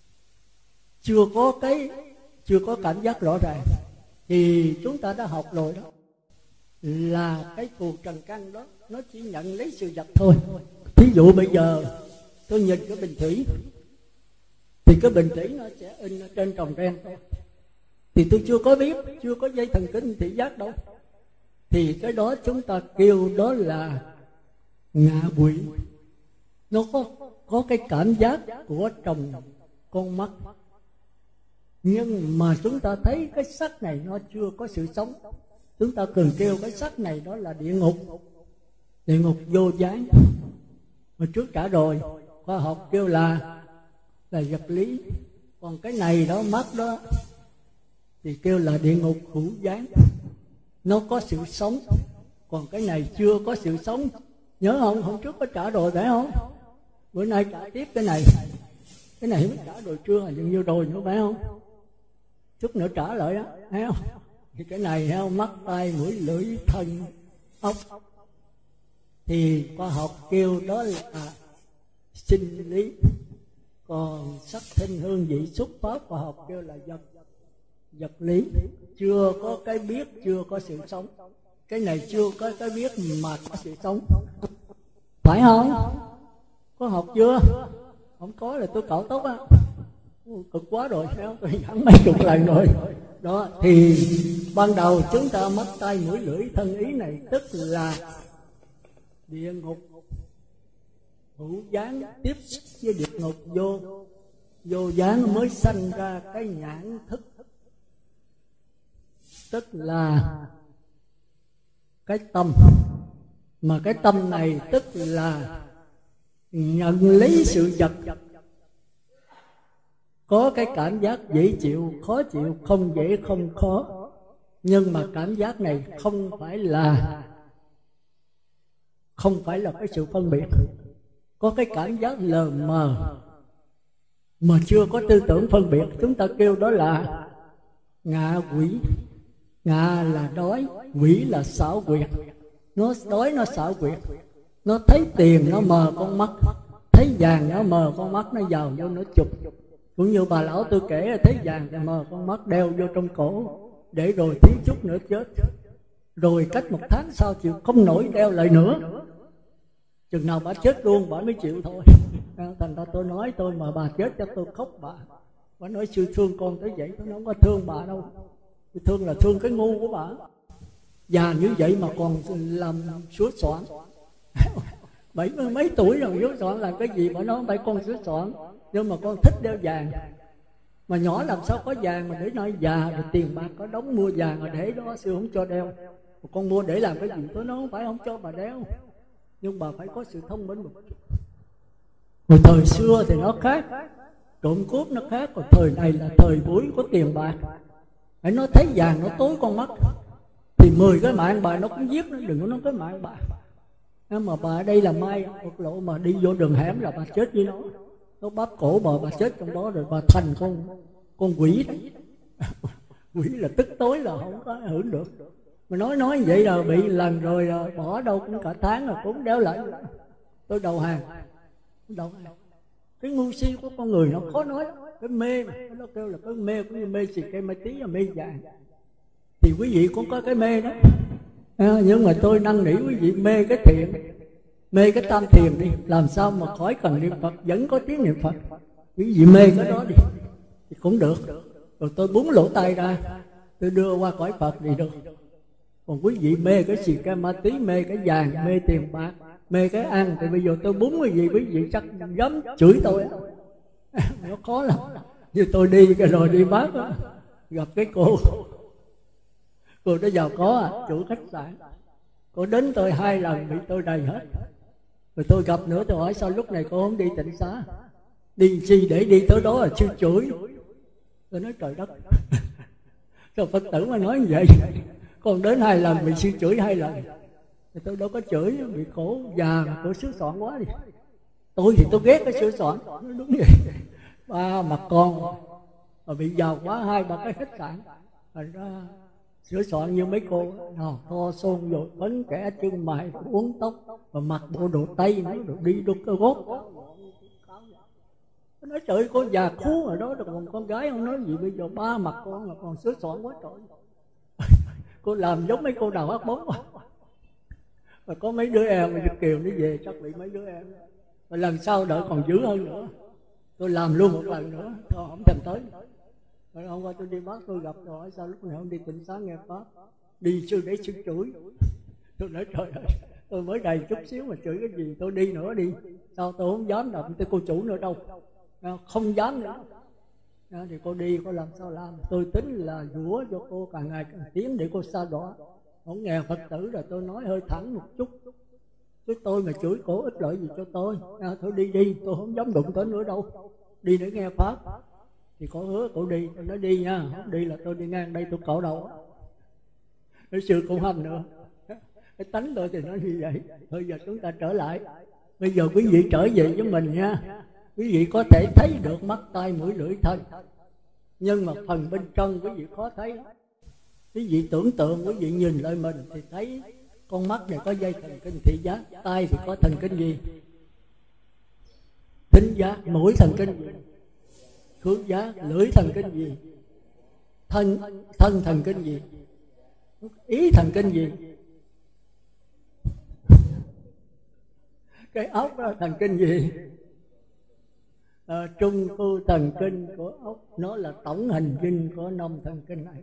chưa có cảm giác rõ ràng. Thì chúng ta đã học rồi đó, là cái phù trần căn đó nó chỉ nhận lấy sự vật thôi. Thí dụ bây giờ tôi nhìn cái bình thủy thì cái bình chỉ nó sẽ in ở trên tròn ren thôi. Thì tôi chưa có biết, chưa có dây thần kinh thị giác đâu. Thì cái đó chúng ta kêu đó là ngạ quỷ. Nó có cái cảm giác của trong con mắt, nhưng mà chúng ta thấy cái sắc này nó chưa có sự sống. Chúng ta thường kêu cái sắc này đó là địa ngục, địa ngục vô gián. Mà trước trả rồi, khoa học kêu là vật lý. Còn cái này đó, mắt đó, thì kêu là địa ngục hữu gián. Nó có sự sống, còn cái này chưa có sự sống. Nhớ không? Hôm trước có trả rồi phải không? Bữa nay trả tiếp cái này. Cái này mới trả rồi chưa? Hình như rồi nữa phải không? Chút nữa trả lại đó, thấy không? Thì cái này thấy không? Mắt, tai, mũi, lưỡi, thân, ốc. Thì khoa học kêu đó là sinh lý. Còn sắc, thinh, hương, vị, xúc, pháp, khoa học kêu là vật lý. Chưa có cái biết, chưa có sự sống. Cái này chưa có cái biết mà có sự sống, phải không? Có học chưa? Không có là tôi cạo tóc á. Cực quá rồi, sao tôi giảng mấy chục lần rồi. Đó, thì ban đầu chúng ta mắt, tai, mũi, lưỡi, thân, ý này tức là địa ngục hữu gián tiếp với địa ngục vô gián mới sanh ra cái nhãn thức, tức là cái tâm. Mà cái tâm này tức là nhận lấy sự vật, có cái cảm giác dễ chịu, khó chịu, không dễ không khó. Nhưng mà cảm giác này không phải là cái sự phân biệt. Có cái cảm giác lờ mờ mà chưa có tư tưởng phân biệt. Chúng ta kêu đó là ngạ quỷ. Ngạ là đói, quỷ là xảo quyệt. Nó đói, nó xảo quyệt. Nó thấy tiền nó mờ con mắt, thấy vàng nó mờ con mắt, nó vào vô nó chụp. Cũng như bà lão tôi kể là thấy vàng thì mờ con mắt, đeo vô trong cổ, để rồi thiếu chút nữa chết. Rồi cách 1 tháng sau chịu không nổi đeo lại nữa. Chừng nào bà chết luôn bà mới chịu thôi. Thành ra tôi nói tôi mà bà chết cho tôi khóc bà. Bà nói sư thương con tới vậy, tôi không có thương bà đâu. Tôi thương là thương cái ngu của bà. Già như vậy mà còn làm sửa soạn. 70 mấy tuổi rồi sửa soạn làm cái gì? Bà nói phải con sửa soạn, nhưng mà con thích đeo vàng. Mà nhỏ làm sao có vàng mà để nói già rồi tiền bạc có đóng mua vàng mà để đó, sư không cho đeo. Con mua để làm cái gì? Tôi nói không phải không cho bà đeo, nhưng bà phải có sự thông minh một chút. Rồi thời xưa thì nó khác, trộm cướp nó khác. Còn thời này là thời buổi có tiền bạc. Hãy nói thấy vàng nó tối con mắt thì 10 cái mạng bà nó cũng giết nó, đừng có nói cái mạng bà. Mà bà ở đây là mai một lộ mà đi vô đường hẻm là bà chết với nó bóp cổ bà chết trong đó rồi bà thành con quỷ. Quỷ là tức tối là không có hưởng được. Mà nói vậy là bị lần rồi bỏ đâu cũng cả tháng rồi cũng đéo lại. Tôi đầu hàng. Cái ngu si của con người nó khó nói. Cái mê mà nó kêu là cái mê, cũng như mê xì cây mê tí và mê vàng. Thì quý vị cũng có cái mê đó. Nhưng mà tôi năn nỉ quý vị mê cái thiện, mê cái tam thiền đi, làm sao mà khỏi cần niệm Phật, vẫn có tiếng niệm Phật. Quý vị mê cái đó đi thì cũng được. Rồi tôi búng lỗ tai ra, tôi đưa qua cõi Phật thì được. Còn quý vị mê cái xì ca ma tí, mê cái vàng, mê tiền bạc, mê cái ăn, thì bây giờ tôi búng quý vị chắc dám chửi tôi. Nó khó lắm. Như tôi đi rồi đi bác đó, gặp cái cô đó giàu có chủ khách sạn. Cô đến tôi 2 lần bị tôi đầy hết. Rồi tôi gặp nữa tôi hỏi sao lúc này cô không đi tịnh xá, đi gì để đi tới đó là sư chửi. Tôi nói trời đất. Rồi Phật tử mà nói như vậy, còn đến 2 lần bị sư chửi 2 lần thì tôi đâu có chửi. Bị khổ già mà cô sửa soạn quá đi. Tôi thì tôi ghét cái sửa soạn. Nói đúng vậy. Ba mặt con mà bị giàu quá 2-3 cái khách sạn, thành ra sửa soạn như mấy cô to xôn rồi phấn kẻ chân mày uống tóc và mặc bộ đồ tây nữa, rồi đi đốt cơ gót. Nói trời cô già khú rồi đó, còn con gái không nói gì. Bây giờ 3 mặt con là còn sửa soạn quá trời. Cô làm giống mấy cô đào hát bóng mà có mấy đứa em mà Kiều nó về chắc bị mấy đứa em. Mà lần sau đợi còn dữ hơn nữa. tôi làm luôn một lần nữa, tôi không thèm tới. Rồi hôm qua tôi đi Bắc, tôi gặp rồi hỏi sao lúc này không đi Tịnh Xá nghe Pháp, đi sư để sư chửi. Tôi nói trời ơi, tôi mới đầy chút xíu mà chửi cái gì, tôi đi nữa đi. Sao tôi không dám động tới cô chủ nữa đâu, không dám nữa. Thì cô đi, cô làm sao làm. Tôi tính là dũa cho cô càng ngày càng tiến để cô xa đọa. Không nghe Phật tử rồi tôi nói hơi thẳng một chút. Chứ tôi mà chửi cổ ích lợi gì cho tôi. Thôi đi, tôi không dám đụng tới nữa đâu. Đi để nghe Pháp. Thì có hứa cổ đi, tôi nói đi nha, không đi là tôi đi ngang đây tôi cạo đầu. Nói sư cũng hành nữa. Cái tánh tôi thì nói như vậy. Bây giờ chúng ta trở lại. Bây giờ quý vị trở về với mình nha. Quý vị có thể thấy được mắt, tai, mũi, lưỡi, thân. Nhưng mà phần bên trong quý vị khó thấy lắm. Quý vị tưởng tượng, quý vị nhìn lại mình thì thấy con mắt này có dây thần kinh thị giác, tai thì có thần kinh gì? Thính giác. Mũi thần kinh gì? Khứu giác. Lưỡi thần kinh gì? Thân thần kinh gì? Ý thần kinh gì? Cái óc đó thần kinh gì? Trung khu thần kinh của óc, nó là tổng hành dinh của 5 thần kinh này.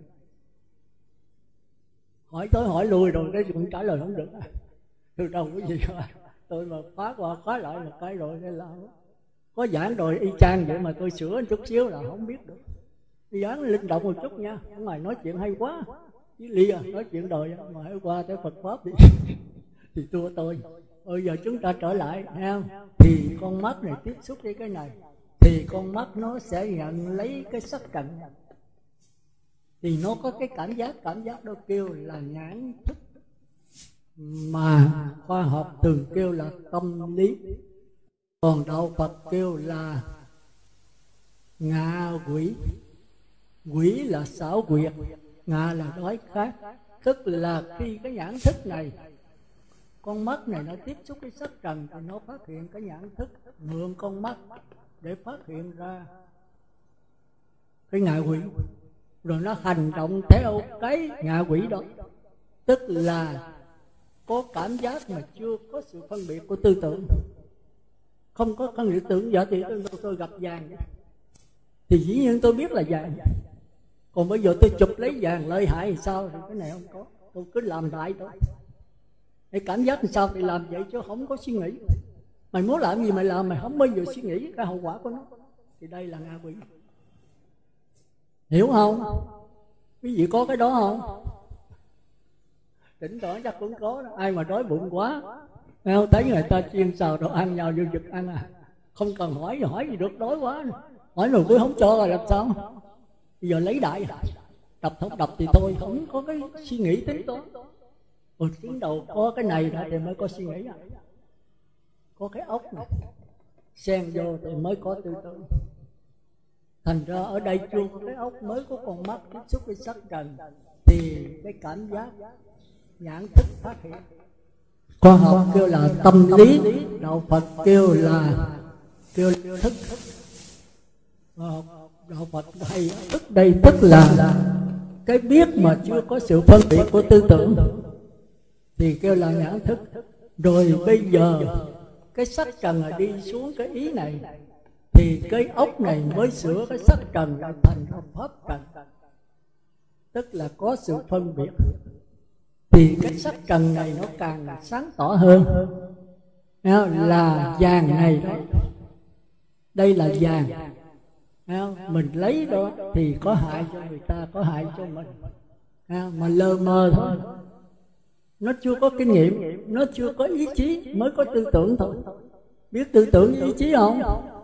Hỏi tới hỏi lui rồi cái cũng trả lời không được. Từ đầu cái gì cả. Tôi mà phá qua phá lại một cái rồi đây là có giảng rồi y chang vậy mà tôi sửa một chút xíu là không biết được. Giảng linh động một chút nha. Mày nói chuyện hay quá. Với Lia nói chuyện đời mà hỏi qua tới Phật Pháp thì thua tôi. Bây giờ chúng ta trở lại ha. Thì con mắt này tiếp xúc với cái này thì con mắt nó sẽ nhận lấy cái sắc trần. Thì nó có cái cảm giác đó kêu là nhãn thức, mà khoa học thường kêu là tâm lý. Còn đạo Phật kêu là ngạ quỷ. Quỷ là xảo quyệt, ngạ là đói khát. Tức là khi cái nhãn thức này, con mắt này nó tiếp xúc với sắc trần thì nó phát hiện cái nhãn thức, mượn con mắt để phát hiện ra cái ngạ quỷ. Rồi nó hành động theo cái ngạ quỷ đó. Tức là có cảm giác mà chưa có sự phân biệt của tư tưởng. Không có phân biệt tưởng giả thì tôi gặp vàng thì dĩ nhiên tôi biết là vàng. Còn bây giờ tôi chụp lấy vàng lợi hại thì sao? Thì cái này không có. Tôi cứ làm đại thôi. Cái cảm giác thì sao thì làm vậy chứ không có suy nghĩ. Mày muốn làm gì mày làm, mày không bao giờ suy nghĩ cái hậu quả của nó. Thì đây là ngạ quỷ. Hiểu không? Quý vị có cái đó không? Thỉnh thoảng chắc cũng có đó. Ai mà đói bụng quá, thấy người ta chiên xào đồ ăn nhào vô giật ăn à. Không cần hỏi gì được, đói quá. Hỏi rồi cũng không cho rồi làm sao? Bây giờ lấy đại, đập không đập thì thôi, không có cái suy nghĩ tính toán. Tiến đầu có cái này đã thì mới có suy nghĩ. Có cái ốc này xen vô thì mới có tư tưởng. Thành ra ở đây chưa có cái ốc, mới có con mắt tiếp xúc với sắc trần thì cái cảm giác nhãn thức phát hiện. Khoa học kêu là tâm lý, đạo Phật kêu là thức. Đạo Phật hay thức đây tức là cái biết mà chưa có sự phân biệt của tư tưởng thì kêu là nhãn thức. Rồi bây giờ cái sắc trần là đi xuống cái ý này thì cái ốc này mới sửa cái sắc trần lại thành pháp trần. Tức là có sự phân biệt thì cái sắc trần này nó càng sáng tỏ hơn. Là vàng này đó, đây là vàng. Mình lấy đó thì có hại cho người ta, có hại cho mình. Mà lơ mơ thôi, nó chưa có kinh nghiệm, nó chưa có ý chí, mới có tư tưởng thôi. Biết tư tưởng với ý chí không?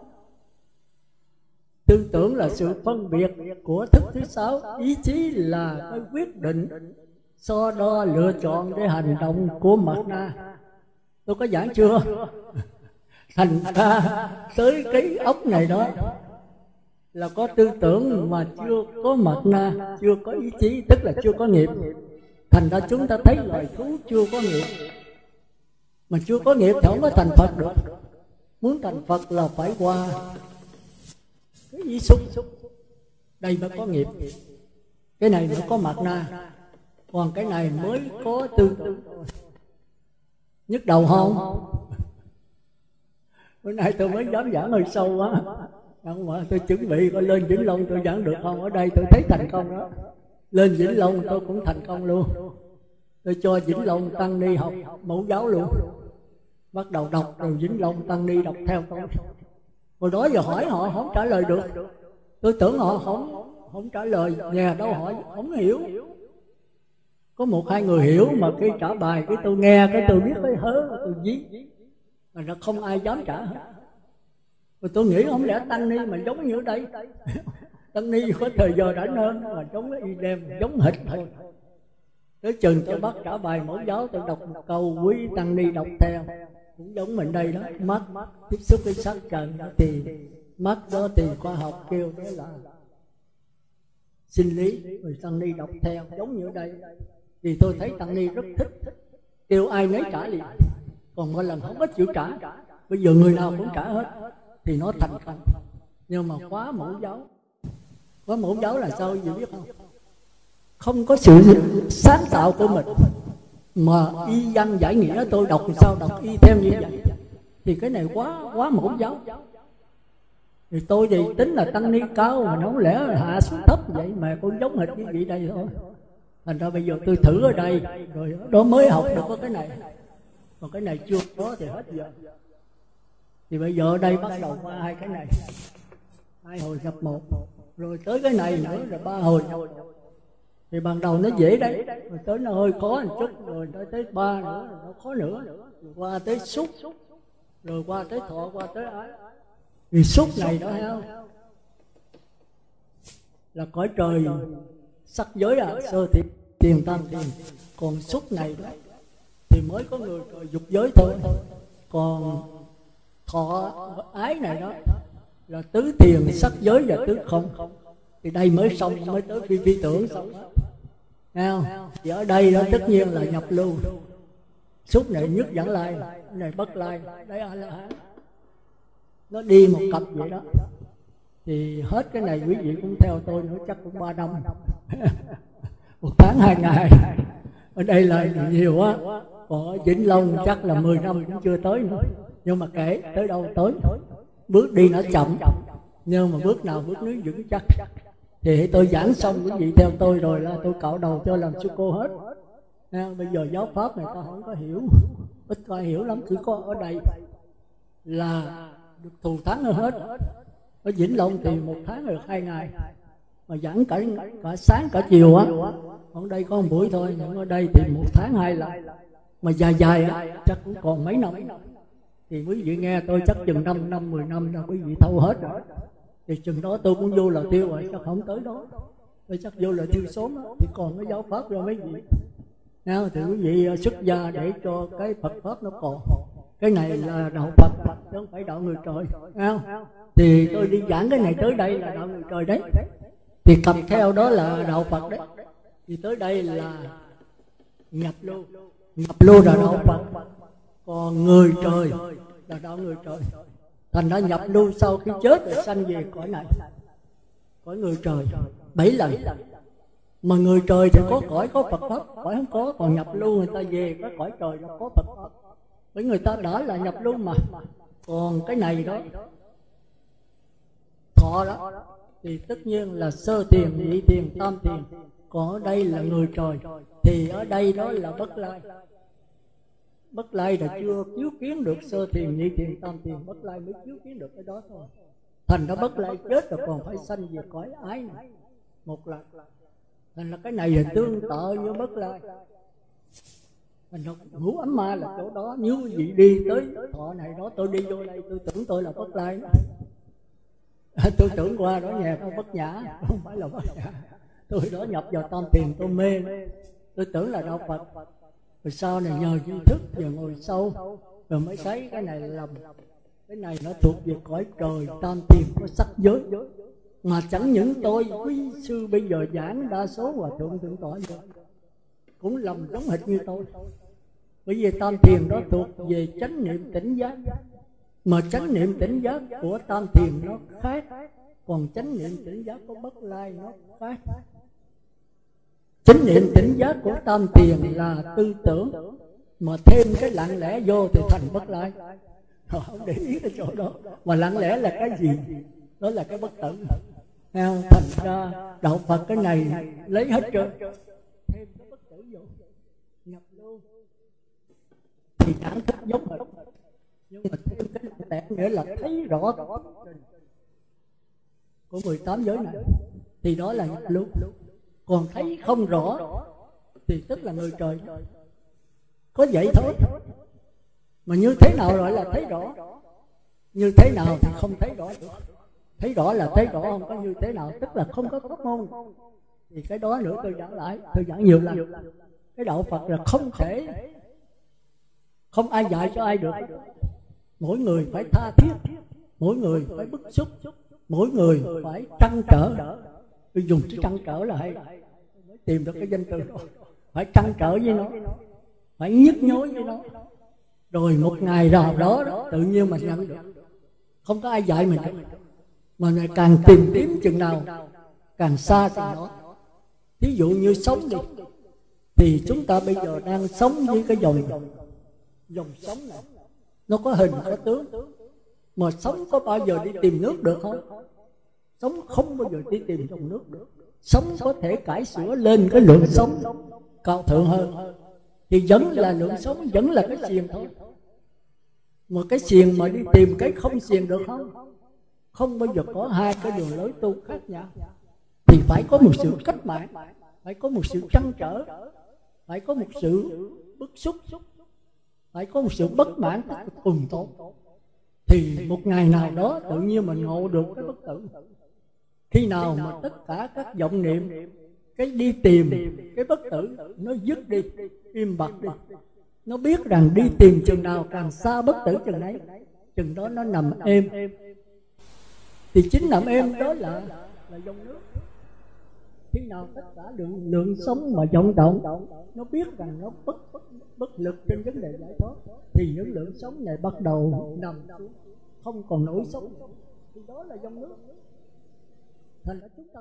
Tư tưởng là sự phân biệt của thức thứ 6. Ý chí là cái quyết định, so đo, lựa chọn để hành động của Mạt Na. Tôi có giảng chưa? Thành ra tới cái ốc này đó là có tư tưởng mà chưa có Mạt Na, chưa có ý chí, tức là chưa có nghiệp. Thành ra chúng ta thấy loài thú chưa có nghiệp. Mà chưa có nghiệp thì không có thành Phật được. Muốn thành Phật là phải qua cái ý xúc, đây mới có nghiệp. Cái này mới có Mạt Na. Còn cái này mới có tư tưởng. Nhức đầu không? Bữa nay tôi mới dám giảng hơi sâu quá. không mà tôi chuẩn bị có lên Vĩnh Long tôi giảng được không, ở đây tôi thấy thành công đó. Lên Vĩnh Long tôi cũng thành công luôn, tôi cho Vĩnh Long tăng ni học mẫu giáo luôn, bắt đầu đọc rồi Vĩnh Long tăng ni đọc theo tôi. Hồi đó giờ hỏi họ không trả lời được, tôi tưởng họ không trả lời, nhà đâu hỏi không hiểu. Có một hai người hiểu mà cái trả bài cái tôi nghe cái tôi biết cái hớ tôi dí, mà nó không ai dám trả hết. Rồi tôi nghĩ không lẽ tăng ni mà giống như ở đây tăng ni có thời giờ rảnh hơn mà giống cái y đem giống hệt thôi. Tới chừng tôi bắt trả bài mẫu giáo tôi đọc một câu quý tăng ni đọc theo cũng giống mình đây đó. Mắt tiếp xúc với sắc trần đó thì mắt đó thì khoa học kêu đó là sinh lý, rồi tăng ni đọc theo giống như ở đây. Thì tôi thấy tăng ni rất thích, kêu ai nấy trả liền, còn mỗi lần không có chịu trả. Bây giờ người nào cũng trả hết thì nó thành công. Nhưng mà khóa mẫu giáo là sao gì biết không? Không có sự sáng tạo của mình, mà y văn giải nghĩa tôi đọc thì sao đọc y theo như vậy, thì cái này quá mẫu giáo. Thì tôi thì tính là tăng ni cao mà không lẽ hạ xuống thấp vậy mà cũng giống hệt như vậy đây thôi. Thành ra bây giờ tôi thử ở đây rồi đó mới học được có cái này, còn cái này chưa có thì hết giờ. Thì bây giờ ở đây bắt đầu qua hai cái này, 2 hồi nhập 1, rồi tới cái này nữa rồi 3 hồi nhập 1. Thì ban đầu nó dễ đấy, rồi tới nó hơi khó một chút, rồi tới 3 nữa nó khó nữa, rồi qua tới xúc, rồi qua tới thọ, qua tới ái. Vì xúc này đó thấy không, là cõi trời sắc giới sơ thiện tiền tam thiền. Còn xúc này đó thì mới có người trời dục giới thôi. Còn thọ ái này đó là tứ thiền sắc giới và tứ không. Thì đây mới xong, mới tới phi tưởng xong đó. Nghe không? Thì ở đây đó tất nhiên là nhập lưu. Xúc này nhất dẫn lai, cái này bất lai, đấy A-la-hán. Nó đi một cặp vậy đó. Thì hết cái này quý vị cũng theo tôi nữa chắc cũng 3 năm 1 tháng 2 ngày. Ở đây là nhiều quá. Còn ở Vĩnh Long chắc là 10 năm cũng chưa tới nữa. Nhưng mà kể tới đâu tới. Bước đi nó chậm, nhưng mà bước nào bước nấy vững chắc. Thì tôi giảng xong quý vị theo tôi rồi là tôi cạo đầu cho làm sư cô hết. Bây giờ giáo pháp này ta không có hiểu, ít có hiểu lắm, chỉ có ở đây là được thù thắng hơn hết. Ở Vĩnh Long thì 1 tháng được 2 ngày, mà giảng cả sáng cả chiều á. Ở đây có 1 buổi thôi, nhưng ở đây thì 1 tháng 2 lần, mà dài á chắc cũng còn mấy năm. Thì quý vị nghe tôi chắc chừng 5 năm 10 năm là quý vị thâu hết rồi. Thì chừng đó tôi cũng vô là tiêu rồi, chắc không tới đó. Tôi chắc vô là tiêu sớm đó, thì còn cái giáo pháp rồi mấy vị. Thì quý vị xuất gia để cho cái Phật pháp nó còn. Cái này là đạo Phật chứ không phải đạo người trời. Thì tôi đi giảng cái này tới đây là đạo người trời đấy. Thì cặp theo đó là đạo Phật đấy. Thì tới đây là nhập lưu. Nhập lưu là đạo Phật, còn người trời là đạo người trời. Thành ra nhập lưu sau khi chết rồi sanh về cõi này, cõi người trời 7 lần. Mà người trời thì có cõi có Phật pháp, cõi không có. Còn nhập lưu người ta về cái cõi trời là có Phật pháp, bởi người ta đã là nhập lưu mà. Còn cái này đó, thọ đó, thì tất nhiên là sơ thiền, nhị thiền, tam thiền. Còn ở đây là người trời, thì ở đây đó là bất lai. Bất lai là chưa chiếu kiến được sơ thiền, nhị thiền, tam thiền. Bất lai mới chiếu kiến được cái đó thôi. Thành ra bất lai chết rồi còn phải sanh về cõi ái này một lần. Thành là cái này là tương tự như bất lai. Thành ra ngũ ấm ma là chỗ đó. Nếu quý vị đi tới thọ này đó, tôi đi vô đây tôi tưởng tôi là bất lai đó. Tôi tưởng qua đó nhà tôi bất nhã, không phải là bất nhã. Tôi đó nhập vào tam thiền tôi mê, tôi tưởng là đạo Phật. Rồi sau này nhờ duy thức giờ ngồi sâu rồi mới thấy cái này là lầm. Cái này nó thuộc về cõi trời tam thiền có sắc giới. Mà chẳng những tôi, quý sư bây giờ giảng đa số hòa thượng thượng tọa rồi cũng lầm giống hệt như tôi. Bởi vì tam thiền đó thuộc về chánh niệm tỉnh giác, mà chánh niệm tỉnh giác của tam thiền nó khác, còn chánh niệm tỉnh giác của bất lai nó khác. Chánh niệm tỉnh giác của tam thiền là tư tưởng, mà thêm cái lặng lẽ vô thì thành bất lai. Không để ý cái chỗ đó. Mà lặng lẽ là cái gì? đó là cái bất tử. Thành ra đạo Phật cái này lấy hết trơn, thêm cái bất tử vô nhập luôn thì nhãn thức giống rồi, nhưng mà thêm cái lặng lẽ nghĩa là thấy rõ của 18 giới này thì đó là nhập lưu. Còn thấy không rõ thì tức là người trời, có vậy thôi. Mà như thế nào gọi là thấy rõ, như thế nào thì không thấy rõ được. Thấy rõ là thấy rõ, không có như thế nào tức là không có pháp môn. Thì cái đó nữa tôi giảng lại, tôi giảng nhiều lần. Cái đạo Phật là không thể, không ai dạy cho ai được. Mỗi người phải tha thiết, mỗi người phải bức xúc, mỗi người phải trăn trở. Tôi dùng chữ trăn trở là hay, mới tìm được cái danh từ đó. Phải trăn trở với nó, phải nhức nhối với nó, rồi một ngày nào đó tự nhiên mình nhận được. Không có ai dạy mình được. Mà ngày càng tìm kiếm chừng nào càng xa chừng đó. Ví dụ như sống đi, thì chúng ta bây giờ đang sống với cái dòng sống này, nó có hình có tướng. Mà sống có bao giờ đi tìm nước được không? Sống không bao giờ đi tìm dòng nước được. Sống có thể cải sửa lên cái lượng sống cao thượng hơn, thì vẫn là lượng sống, vẫn là cái xiềng thôi. Một cái xiềng mà đi tìm cái không xiềng được không? Không bao giờ có hai cái đường lối tu khác nhau. Thì phải có một sự cách mạng, phải có một sự trăn trở, phải có một sự bức xúc, phải có một sự bất mãn cùng tốt. Thì một ngày nào đó tự nhiên mình ngộ được cái bất tử. Khi nào mà tất cả các vọng niệm, cái đi tìm cái bất tử nó dứt đi, im bặt đi, nó biết rằng đi tìm chừng nào càng xa bất tử chừng ấy, chừng đó nó nằm êm. Thì chính nằm êm đó là dòng nước. Khi nào tất cả lượng sống mà vọng động, nó biết rằng nó bất lực trên vấn đề giải thoát, thì những lượng sống này bắt đầu nằm xuống, không còn nổi sống. Thì đó là dòng nước. Thành ra chúng ta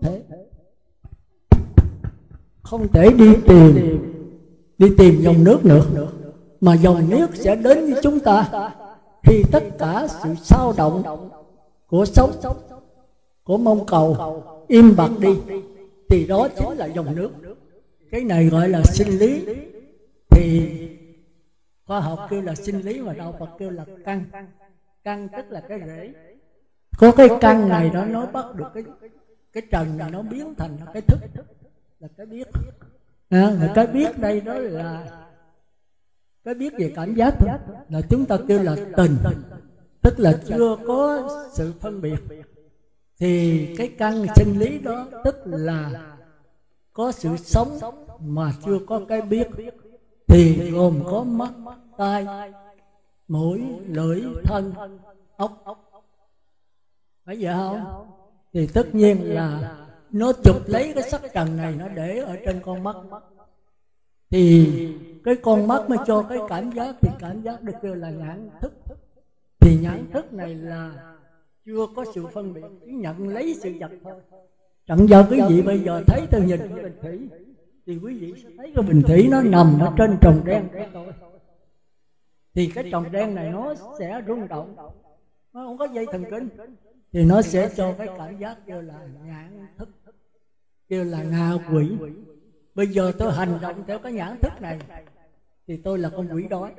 không thể đi tìm dòng nước nữa, mà dòng nước sẽ đến với chúng ta khi tất cả sự xao động của sống, của mong cầu im bặt đi, thì đó chính là dòng nước. Cái này gọi là sinh lý, thì khoa học kêu là sinh lý, mà đạo Phật kêu là căn. Căn tức là cái rễ. Có cái căn này đó, nó bắt được cái trần này, nó biến thành cái thức, là cái biết. Cái biết đây đó là cái biết về cảm giác thôi, là chúng ta kêu là tình, tức là chưa có sự phân biệt. Thì cái căn sinh lý đó tức là có sự sống mà chưa có cái biết, thì gồm có mắt, tai, mũi, lưỡi, thân, ốc. Phải vậy không? Thì tất nhiên là nó chụp lấy cái sắc trần này, nó để ở trên con mắt. Thì cái con mắt mới cho cái cảm giác, thì cảm giác được kêu là nhãn thức. Thì nhãn thức này là chưa có sự phân biệt, chỉ nhận lấy sự vật thôi. Chẳng do quý vị bây giờ thấy tôi nhìn cái bình thủy, thì quý vị sẽ thấy cái bình thủy nó nằm ở trên tròng đen thôi. Thì cái tròng đen này nó sẽ rung động, nó không có dây thần kinh, thì nó sẽ cho cái cảm giác kêu là nhãn thức, kêu là ngạ quỷ. Bây giờ tôi hành động theo cái nhãn thức này thì tôi là con quỷ đói.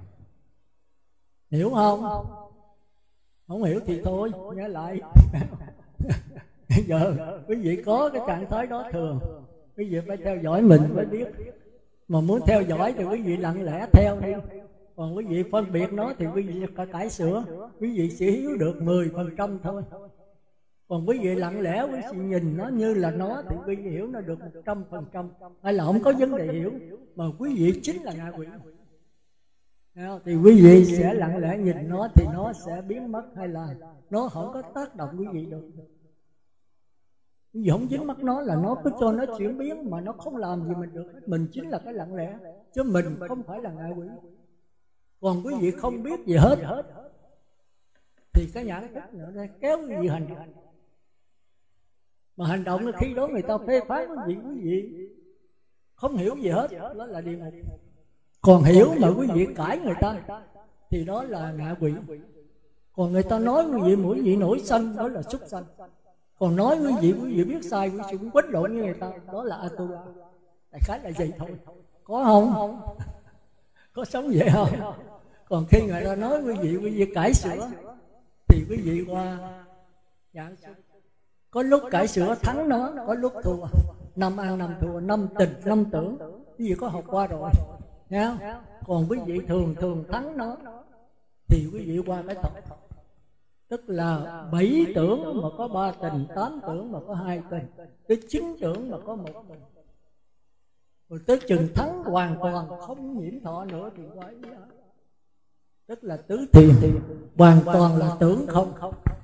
Hiểu không? Không hiểu thì thôi, nhớ lại. Bây giờ quý vị có cái trạng thái đó thường, quý vị phải theo dõi mình mới biết. Mà muốn theo dõi thì quý vị lặng lẽ theo đi. Còn quý vị phân biệt nó thì quý vị phải cải sửa. Quý vị sẽ hiểu được 10% thôi. Còn quý vị lặng lẽ quý vị nhìn nó như là nó thì quý vị hiểu nó được 100%. Hay là không có vấn đề hiểu, mà quý vị chính là ngạ quỷ. Thì quý vị sẽ lặng lẽ nhìn nó thì nó sẽ biến mất, hay là nó không có tác động quý vị được. Quý vị không dính mắt nó là nó cứ cho nó chuyển biến, mà nó không làm gì mình được. Mình chính là cái lặng lẽ, chứ mình không phải là ngạ quỷ. Còn quý vị không biết gì hết thì cái nhãn thức nữa đây kéo quý vị hành động. Mà hành động là khi đó người ta phê phán quý vị không hiểu gì hết, đó là địa ngục. Còn hiểu mà quý vị cãi người ta thì đó là ngạ quỷ. Còn người ta nói quý vị mũi vị nổi xanh, đó là súc sanh. Còn nói quý vị biết sai, quý vị cũng quýt lộn với người ta, đó là Atula. Đại khái là vậy thôi. Có không? Có sống vậy không? Còn khi người ta nói quý vị cải sửa thì quý vị qua giảng súc. Có lúc cải sửa thắng nó, có lúc thua. Năm ăn năm thua, năm tình năm tưởng, quý vị có học qua rồi, nghe không? Còn quý vị thường thắng nó thì quý vị qua cái thật. Tức là 7 tưởng mà có 3 tình, 8 tưởng mà có 2 tình, tới 9 tưởng mà có 1 tình. Rồi tới chừng thắng hoàn toàn không nhiễm thọ nữa thì qua ý đó. Tức là tứ thiền, hoàn toàn là tưởng không.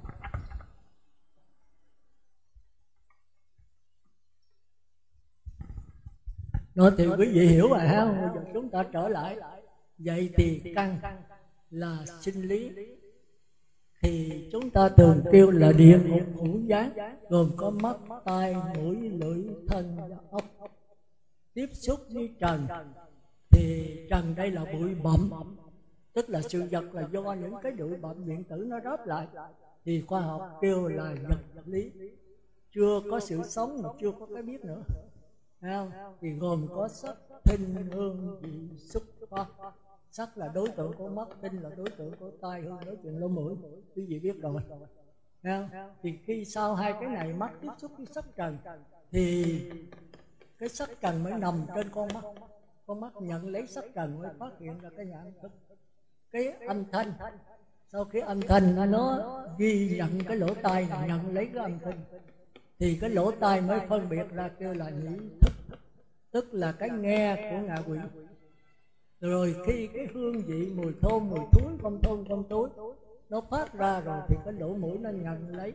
Nói thì quý vị hiểu rồi ha. Bây giờ chúng ta trở lại. Vậy thì căn là sinh lý, thì chúng ta thường kêu là địa ngục ngũ giác, gồm có mắt, tai, mũi, lưỡi, thân và ốc. Tiếp xúc với trần, thì trần đây là bụi bặm, tức là sự vật là do những cái bụi bặm điện tử nó ráp lại, thì khoa học kêu là vật lý. Chưa có sự sống mà chưa có cái biết nữa, thấy không? Thì gồm có sắc, thinh, hương, vị, xúc, pháp. Sắc là đối tượng của mắt, thinh là đối tượng của tai, hương đối tượng lỗ mũi, quý vị biết rồi, thấy không? Thì khi sau hai cái này mắt tiếp xúc với sắc trần, thì cái sắc trần mới nằm trên con mắt nhận lấy sắc trần mới phát hiện ra cái nhãn thức. Cái âm thanh, sau khi âm thanh nó ghi nhận cái lỗ tai nhận lấy cái âm thanh, thì cái lỗ tai mới phân biệt ra kêu là nhĩ thức, tức là cái nghe của ngạ quỷ. Rồi khi cái hương vị, mùi thơm, mùi thúi, không thơm, không túi nó phát ra rồi, thì cái lỗ mũi nó nhận lấy,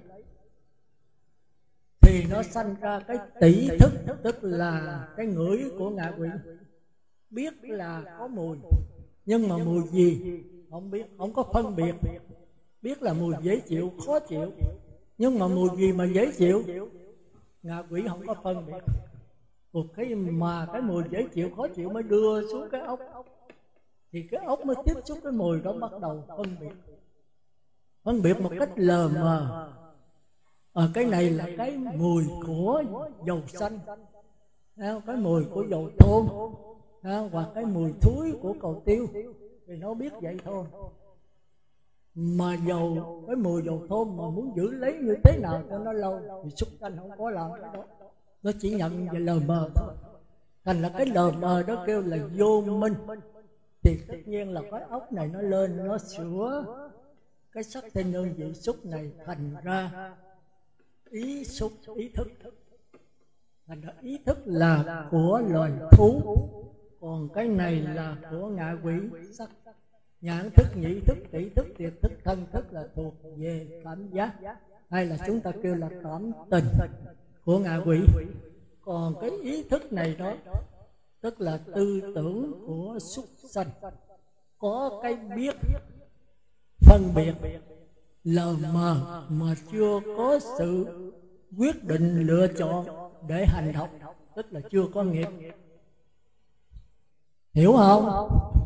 thì nó sanh ra cái tỷ thức, tức là cái ngửi của ngạ quỷ. Biết là có mùi, nhưng mà mùi gì không biết, không có phân biệt. Biết là mùi dễ chịu, khó chịu, nhưng mà mùi gì mà dễ chịu, ngạ quỷ không có phân biệt. Một cái mà cái mùi dễ chịu, khó chịu mới đưa xuống cái ốc, thì cái ốc mới tiếp xúc cái mùi đó, bắt đầu phân biệt một cách lờ mờ. Cái này là cái mùi của dầu xanh, cái mùi của dầu thơm, hoặc cái mùi thúi của cầu tiêu, thì nó biết vậy thôi. Mà cái mùi dầu thơm mà muốn giữ lấy như thế nào cho nó lâu thì xúc sanh không có làm cái đó, nó chỉ nhận về lờ mờ thôi. Thành là cái lờ mờ đó kêu là vô minh. Thì tất nhiên là cái ốc này nó lên, nó sửa cái sắc thanh hương vị xúc này thành ra ý xúc, ý thức. Thành ra ý thức là của loài thú, còn cái này là của ngạ quỷ. Sắc, nhãn thức, nhĩ thức, tỷ thức, tiệt thức, thân thức là thuộc về cảm giác, hay là chúng ta kêu là cảm tình của ngạ quỷ. Còn cái ý thức này đó, tức là tư tưởng của súc sanh, có cái biết phân biệt lờ mờ mà chưa có sự quyết định lựa chọn để hành động, tức là chưa có nghiệp. Hiểu không?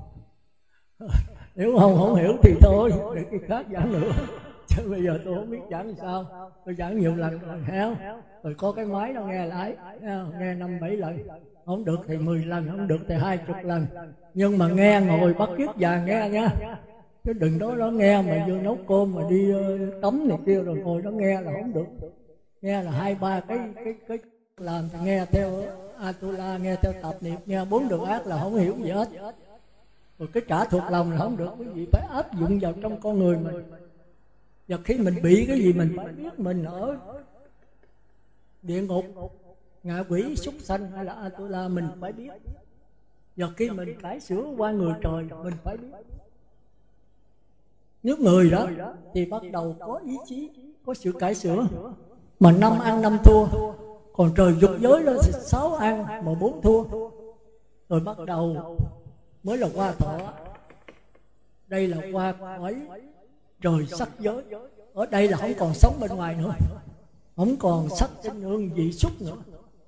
Hiểu không? Không hiểu thì thôi, để cái khác giảng nữa. Chứ bây giờ tôi không biết giảng sao. Tôi giảng nhiều lần rồi, hiểu? Rồi có cái máy nó nghe lại, nghe 5-7 lần. Không được thì 10 lần, không được thì 20 lần. Nhưng mà nghe ngồi bắt chước già nghe nha. Chứ đừng đó nó nghe mà vô nấu cơm mà đi tắm này kia rồi ngồi nó nghe là không được. Nghe là 2-3 cái làm thì nghe theo Atula, nghe theo tập niệm, nghe 4 đường ác là không hiểu gì hết. Rồi cái trả thuộc lòng là không được. Quý vị phải áp dụng vào trong con người mình. Và khi mình bị cái gì mình phải biết mình ở địa ngục, ngạ quỷ, súc sanh hay là Atula, mình phải biết. Và khi mình cải sửa qua người trời mình phải biết. Nếu người đó thì bắt đầu có ý chí, có sự cải sửa. Mà 5 ăn 5 thua. Còn trời dục giới đó 6 ăn mà 4 thua. Rồi bắt đầu mới là qua thọ. Đây là qua cõi trời sắc giới. Ở đây là không còn sống bên ngoài nữa, không còn sắc thanh hương vị xúc nữa.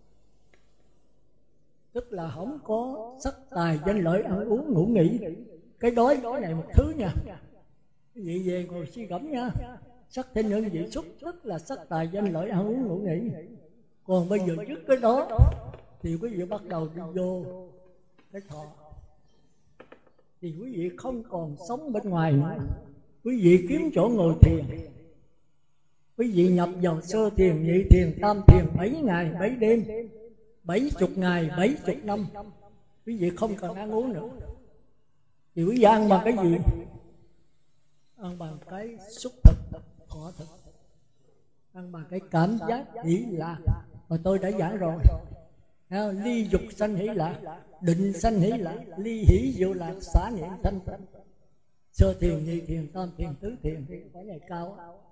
Tức là không có sắc tài danh lợi ăn uống ngủ nghỉ. Cái đói này một thứ nha. Quý vị về ngồi suy gẫm nha. Sắc thinh hương vị xúc tức là sắc tài danh lợi ăn uống ngủ nghỉ. Còn bây giờ trước cái đó thì quý vị bắt đầu đi vô cái thọ. Thì quý vị không còn sống bên ngoài nữa. Quý vị kiếm chỗ ngồi thiền. Quý vị nhập vào sơ thiền, nhị thiền, tam thiền 7 ngày 7 đêm, 70 ngày 70 năm. Quý vị không cần ăn uống nữa. Thì quý vị ăn bằng cái gì? Ăn bằng cái xúc thực, thọ thực. Ăn bằng cái cảm giác hỷ lạc mà tôi đã giảng rồi. Ly dục sanh hỷ lạc, định sanh hỷ lạc, ly hỷ diệu lạc, xả niệm thanh tịnh. Sơ thiền, nhị thiền, tam thiền, tứ thiền thì phải ngày cao.